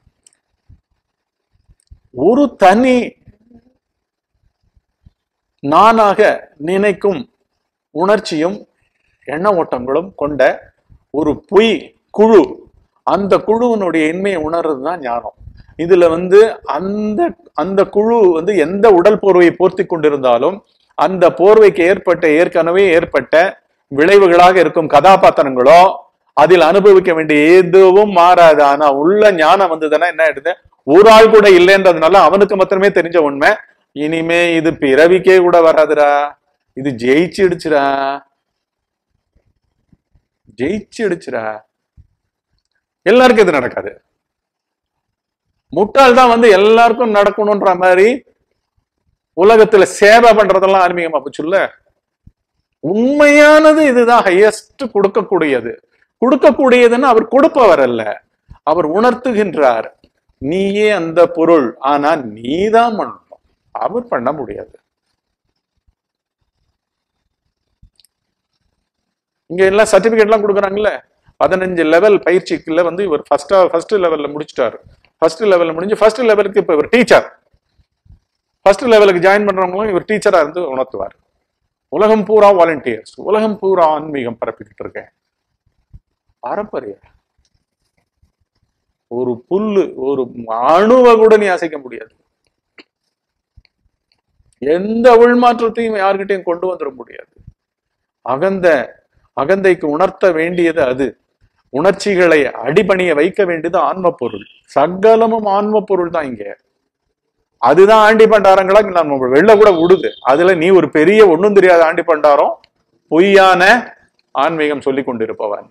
ஒரு தனி நானாக நினைக்கும் உணர்ச்சியும் எண்ண ஓட்டங்களும் கொண்ட ஒரு பொய் குழு, அந்த குழுவினுடைய இன்மையை உணர்றதுதான் ஞானம். இதுல அந்த அந்த குழு எந்த உடல் போர்வையை போர்த்தி கொண்டிருந்தாலும் அந்த போர்வைக்கு ஏற்கனவே ஏற்பட்ட விளைவுகளாக இருக்கும் கதாபாத்திரங்களோ அதில் அனுபவிக்க வேண்டிய எதுவும் மாறாது. ஆனா உள்ள ஞானம் வந்ததுன்னா என்ன ஆயிடுது, ஒரு ஆள் கூட இல்லைன்றதுனால அவனுக்கு மாத்திரமே தெரிஞ்ச உண்மை, இனிமே இது பிறவிக்கே கூட வராதுடா, இது ஜெயிச்சிடுச்சுடா. எல்லாருக்கும் இது நடக்காது. முட்டாள் தான் எல்லாருக்கும் நடக்கணும்ன்ற மாதிரி உலகத்துல சேவை பண்றதெல்லாம் ஆன்மீகமா போச்சுல்ல. உண்மையானது இதுதான் ஹையஸ்ட் கொடுக்கக்கூடியதுன்னு அவர் கொடுப்பவர் அல்ல, அவர் உணர்த்துகின்றார். நீயே அந்த பொருள், ஆனா நீதான் பண்ணணும், அவர் பண்ண முடியாது. இங்க எல்லாம் சர்டிபிகேட் எல்லாம் கொடுக்குறாங்கல்ல, 15 லெவல் பயிற்சிக்குள்ள இவர் ஃபர்ஸ்ட் லெவல்ல முடிச்சிட்டாரு. ஃபர்ஸ்ட் லெவல்ல முடிஞ்சு ஃபர்ஸ்ட் லெவலுக்கு இப்ப இவர் டீச்சர். ஃபர்ஸ்ட் லெவலுக்கு ஜாயின் பண்றவங்களும் இவர் டீச்சரா இருந்து உணர்த்துவார். உலகம் பூரா வாலண்டியர்ஸ், உலகம் பூரா ஆன்மீகம் பரப்பிக்கிட்டு இருக்கேன். பாரம்பரிய ஒரு புல்லு, ஒரு அணுவை கூட நீ அசைக்க முடியாது. எந்த உள்மாற்றத்தையும் யார்கிட்டையும் கொண்டு வந்துட முடியாது. அகந்தைக்கு உணர்த்த வேண்டியது அது. உணர்ச்சிகளை அடிபணிய வைக்க வேண்டியது ஆன்ம பொருள். சகலமும் ஆன்ம பொருள் தான் இங்க. அதுதான் ஆண்டி பண்டாரங்களா நம்ம வெளில கூட விடுது. அதுல நீ ஒரு பெரிய ஒண்ணும் தெரியாத ஆண்டி பண்டாரம், பொய்யான ஆன்மீகம் சொல்லி கொண்டிருப்பவன்.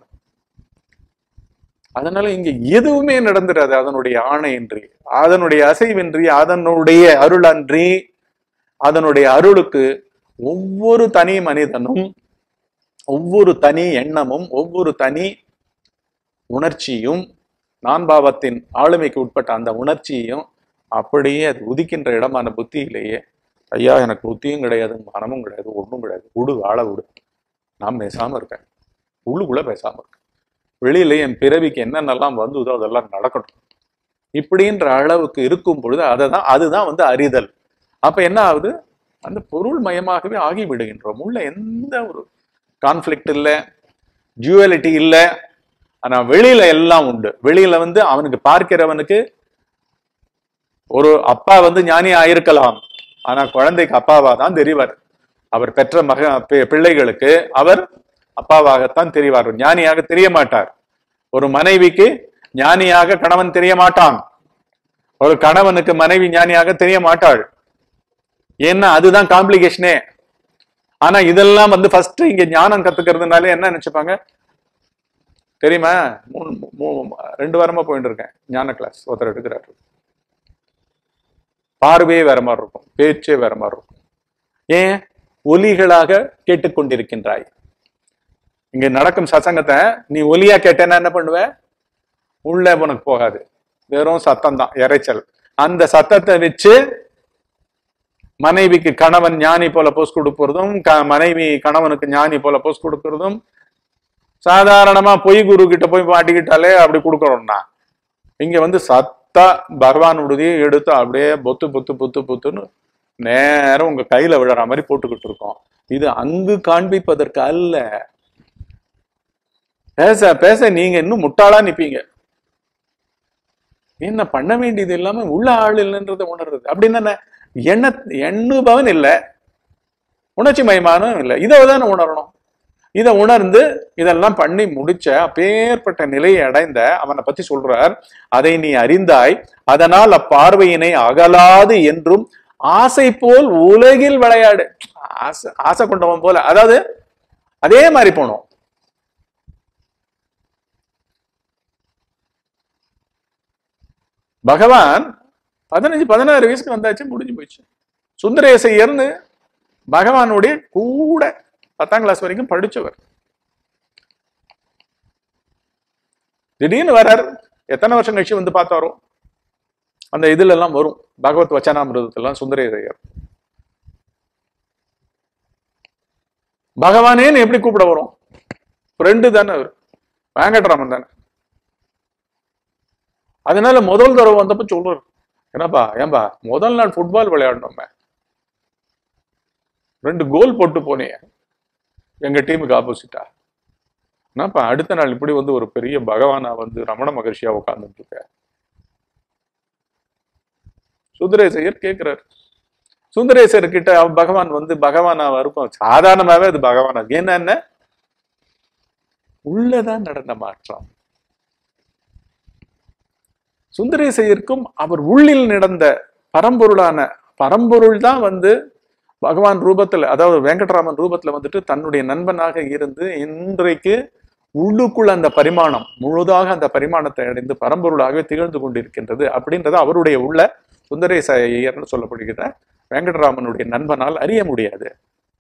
அதனால இங்க எதுவுமே நடந்துடாது அதனுடைய ஆணையின்றி, அதனுடைய அசைவின்றி, அதனுடைய அருளன்றி. அதனுடைய அருளுக்கு ஒவ்வொரு தனி மனிதனும், ஒவ்வொரு தனி எண்ணமும், ஒவ்வொரு தனி உணர்ச்சியும் நான் பாவத்தின் ஆளுமைக்கு உட்பட்ட அந்த உணர்ச்சியையும் அப்படியே அது உதிக்கின்ற இடமான புத்தியிலேயே, ஐயா எனக்கு புத்தியும் கிடையாது, மனமும் கிடையாது, ஒன்றும் கிடையாது, விடு ஆள விடு, நான் பேசாம இருக்கேன், உள்ளுக்குள்ள பேசாம இருக்கேன், வெளியில என் பிறவிக்கு என்னென்னலாம் வந்ததோ அதெல்லாம் நடக்கட்டும், இப்படின்ற அளவுக்கு இருக்கும் பொழுது அதுதான் வந்து அறிதல். அப்ப என்ன ஆகுது, அந்த பொருள் மயமாகவே ஆகி விடுகின்றோம். உள்ள எந்த ஒரு கான்ஃபிளிக்ட் இல்லை, டியூவாலிட்டி இல்லை. ஆனா வெளியில எல்லாம் உண்டு. வெளியில வந்து அவனுக்கு பார்க்கிறவனுக்கு ஒரு அப்பா வந்து ஞானி ஆயிருக்கலாம், ஆனா குழந்தைக்கு அப்பாவா தான் தெரிவார். அவர் பெற்ற பிள்ளைகளுக்கு அவர் அப்பாவாகத்தான் தெரிவார், ஞானியாக தெரிய மாட்டார். ஒரு மனைவிக்கு ஞானியாக கணவன் தெரிய மாட்டான், ஒரு கணவனுக்கு மனைவி ஞானியாக தெரிய மாட்டாள். ஏன்னா அதுதான் காம்ப்ளிகேஷனே. ஆனா இதெல்லாம் வந்து ஃபர்ஸ்ட் இங்க ஞானம் கத்துக்கிறதுனால என்ன நினைச்சுப்பாங்க தெரியுமா? 2 வாரமா போயிட்டு இருக்கேன் ஞான கிளாஸ், ஒருத்தர் எடுக்கிறாரு. பார்வையே வேற மாதிரி இருக்கும், பேச்சே வேற மாதிரி இருக்கும். ஏன்? ஒலிகளாக கேட்டுக்கொண்டிருக்கின்றாய். இங்க நடக்கும் சசங்கத்தை நீ ஒலியா கேட்டேன்னா என்ன பண்ணுவ? உள்ள உனக்கு போகாது, வெறும் சத்தம் தான், இறைச்சல். அந்த சத்தத்தை வச்சு மனைவிக்கு கணவன் ஞானி போல போஸ் கொடுக்கறதும், மனைவி கணவனுக்கு ஞானி போல போஸ் கொடுக்கறதும், சாதாரணமா பொய் குரு கிட்ட போய் மாட்டிக்கிட்டாலே அப்படி கொடுக்கறோம்னா, இங்க வந்து சத்தா பகவான் உறுதியை எடுத்து அப்படியே பொத்து பொத்து பொத்து பொத்துன்னு நேரம் உங்க கையில விழற மாதிரி போட்டுக்கிட்டு இருக்கோம். இது அங்கு காண்பிப்பதற்கு அல்ல. பேச பேச நீங்க இன்னும் முட்டாளா நிப்பீங்க. என்ன பண்ண வேண்டியது இல்லாம உள்ள ஆள் இல்லைன்றத உணர்றது. அப்படின்னு எண்ணுபவன் இல்லை, உணர்ச்சி மயமானும் இல்லை. இதைதானே உணரணும். இதை உணர்ந்து இதெல்லாம் பண்ணி முடிச்ச அப்பேற்பட்ட நிலையை அடைந்த அவனை பத்தி சொல்றார். அதை நீ அறிந்தாய், அதனால் அப்பார்வையினை அகலாது என்றும் ஆசை போல் உலகில் விளையாடு. ஆசை கொண்டவன் போல, அதாவது அதே மாதிரி போனோம். பகவான் 15-16 வயசுக்கு வந்தாச்சு, முடிஞ்சு போயிடுச்சு. சுந்தரேசையர்னு பகவானுடைய கூட 10ஆம் கிளாஸ் வரைக்கும் படிச்சவர். திடீர்னு வர்றார். எத்தனை வருஷம் கழிச்சு வந்து பார்த்தாரோ அந்த இதுல எல்லாம் வரும், பகவத் வச்சனாமிருதத்தெல்லாம் சுந்தரேசையர். பகவானேன்னு எப்படி கூப்பிட வரும்? ஃப்ரெண்டு தானே அவர், வெங்கட்ராமன் தானே. அதனால முதல் தடவை வந்தப்ப சொல்றாரு, என்னப்பா ஏன்பா முதல் நாள் ஃபுட்பால் விளையாடணுமே, 2 கோல் போட்டு போனே எங்க டீமுக்கு ஆப்போசிட்டா, என்னப்பா அடுத்த நாள் இப்படி வந்து ஒரு பெரிய பகவானா வந்து ரமண மகர்ஷியா உட்கார்ந்துட்டு இருக்க? சுந்தரேசையர் கேட்கிறார். சுந்தரேசர் கிட்ட பகவான் வந்து பகவானா இருக்கும், சாதாரணமாவே அது பகவானா. என்ன உள்ளதான் நடந்த மாற்றம். சுந்தரேசையருக்கும் அவர் உள்ளில் நடந்த பரம்பொருள் தான் வந்து பகவான் ரூபத்துல, அதாவது வெங்கட்ராமன் ரூபத்துல வந்துட்டு தன்னுடைய நண்பனாக இருந்து இன்றைக்கு உள்ளுக்குள்ள அந்த பரிமாணம் முழுதாக அந்த பரிமாணத்தை அடைந்து பரம்பொருளாகவே திகழ்ந்து கொண்டிருக்கின்றது. அப்படின்றது அவருடைய உள்ள சுந்தரேசையர்னு சொல்லப்படுகிற வெங்கட்ராமனுடைய நண்பனால் அறிய முடியாது.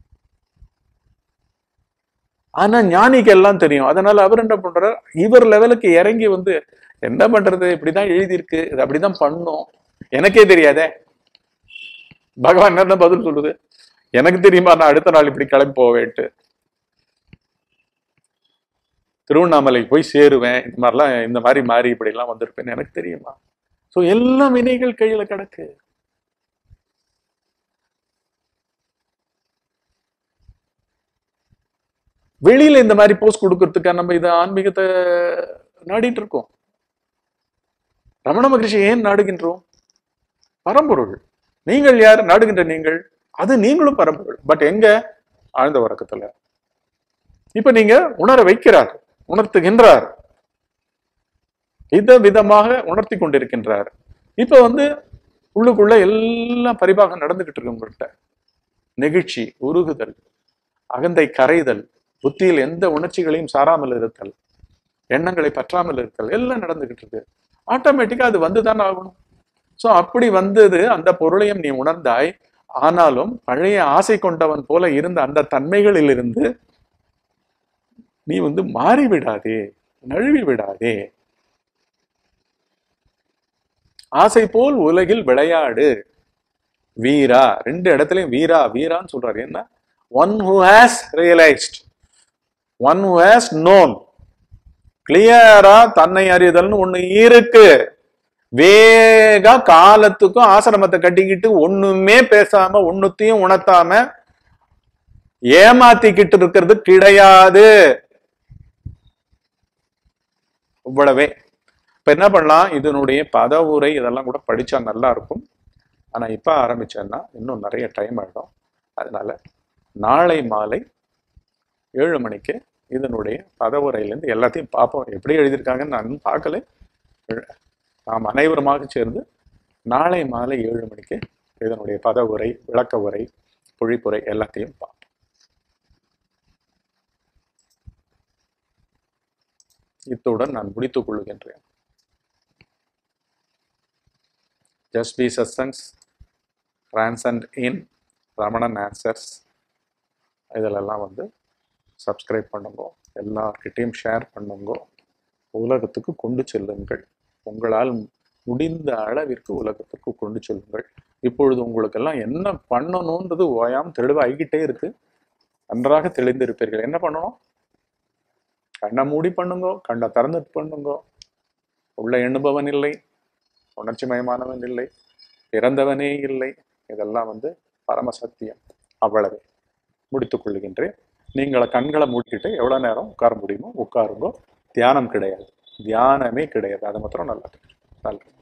ஆனா ஞானிக்கு எல்லாம் தெரியும். அதனால அவர் என்ன பண்றார், இவர் லெவலுக்கு இறங்கி வந்து என்ன பண்றது, இப்படிதான் எழுதியிருக்கு, இது அப்படிதான் பண்ணும், எனக்கே தெரியாதே. பகவான் என்ன பதில் சொல்லுது, எனக்கு தெரியுமா நான் அடுத்த நாள் இப்படி கிளம்பி போவேன்ட்டு, திருவண்ணாமலை போய் சேருவேன், இந்த மாதிரி மாறி இப்படி எல்லாம் வந்திருப்பேன்னு எனக்கு தெரியுமா? சோ எல்லாம் வினைகள் கையில கிடக்கு. வெளியில இந்த மாதிரி போஸ்ட் கொடுக்கறதுக்கா நம்ம இதை ஆன்மீகத்தை நாடிட்டு இருக்கோம்? ரமண மகரிஷி ஏன் நாடுகின்றோம்? பரம்பொருள். நீங்கள் யார் நாடுகின்ற? நீங்கள், அது நீங்களும் பரம்பொருள். பட் எங்க? ஆழ்ந்த உறக்கத்துல. இப்ப நீங்க உணர வைக்கிறார், உணர்த்துகின்றார், இத விதமாக உணர்த்தி கொண்டிருக்கின்றார். இப்ப வந்து உள்ளுக்குள்ள எல்லாம் பரிபாகம் நடந்துகிட்டு இருக்கு. உங்கள்கிட்ட நெகிழ்ச்சி, உருகுதல், அகந்தை கரைதல், புத்தியில் எந்த உணர்ச்சிகளையும் சாராமல் இருத்தல், எண்ணங்களை பற்றாமல் இருத்தல், எல்லாம் நடந்துகிட்டு இருக்கு. ஆட்டோமேட்டிக்கா அது வந்துதான் ஆகணும். சோ அப்படி வந்தது, அந்த பொருளையும் நீ உணர்ந்தாய். ஆனாலும் பழைய ஆசை கொண்டவன் போல இருந்த அந்த தன்மைகளில் இருந்து நீ வந்து மாறிவிடாதே, நழுவி விடாதே. ஆசை போல் உலகில் விளையாடு வீரா. ரெண்டு இடத்துலயும் வீரா வீரான்னு சொல்றாரு. என்ன? One who has realised, one who has known. கிளியரா தன்னை அறிதல்னு ஒண்ணு இருக்கு. வேக காலத்துக்கும் ஆசிரமத்தை கட்டிக்கிட்டு ஒண்ணுமே பேசாம ஒண்ணுத்தையும் உணர்த்தாம ஏமாத்திக்கிட்டு இருக்கிறது கிடையாது. இவ்வளவே. இப்ப என்ன பண்ணலாம், இதனுடைய பதவுரை இதெல்லாம் கூட படிச்சா நல்லா இருக்கும். ஆனா இப்ப ஆரம்பிச்சேன்னா இன்னும் நிறைய டைம் ஆயிடும். அதனால நாளை மாலை 7 மணிக்கு இதனுடைய பதவுரையிலேருந்து எல்லாத்தையும் பார்ப்போம். எப்படி எழுதியிருக்காங்கன்னு நான் இன்னும் பார்க்கல. நாம் அனைவருமாக சேர்ந்து நாளை மாலை 7 மணிக்கு இதனுடைய பதவுரை, விளக்க உரை, பொழிப்புரை எல்லாத்தையும் பார்ப்போம். இத்துடன் நான் முடித்துக் கொள்கின்றேன். Just be Satsangs, Transcend in, Ramanan answers இதிலெல்லாம் சப்ஸ்கிரைப் பண்ணுங்க, எல்லார்கிட்டையும் ஷேர் பண்ணுங்க, உலகத்துக்கு கொண்டு செல்லுங்கள். உங்களால் முடிந்த அளவிற்கு உலகத்துக்கு கொண்டு செல்லுங்கள். இப்பொழுது உங்களுக்கெல்லாம் என்ன பண்ணணும்ன்றது ஓயாம தெளிவாகிக்கிட்டே இருக்கு. நன்றாக தெளிந்திருப்பீர்கள். என்ன பண்ணணும்? கண்ணை மூடி பண்ணுங்க, கண்ணை திறந்து பண்ணுங்க. உள்ள எண்ணுபவன் இல்லை, உணர்ச்சி மயமானவன் இல்லை, இறந்தவனே இல்லை. இதெல்லாம் பரமசத்தியம். அவ்வளவே. முடித்துக் கொள்கின்றேன். நீங்கள கண்களை மூடிக்கிட்டு எவ்வளவு நேரம் உட்கார முடியுமோ உட்காருங்க. தியானம் கிடையாது, தியானமே கிடையாது. அது மாத்திரம் நல்லா.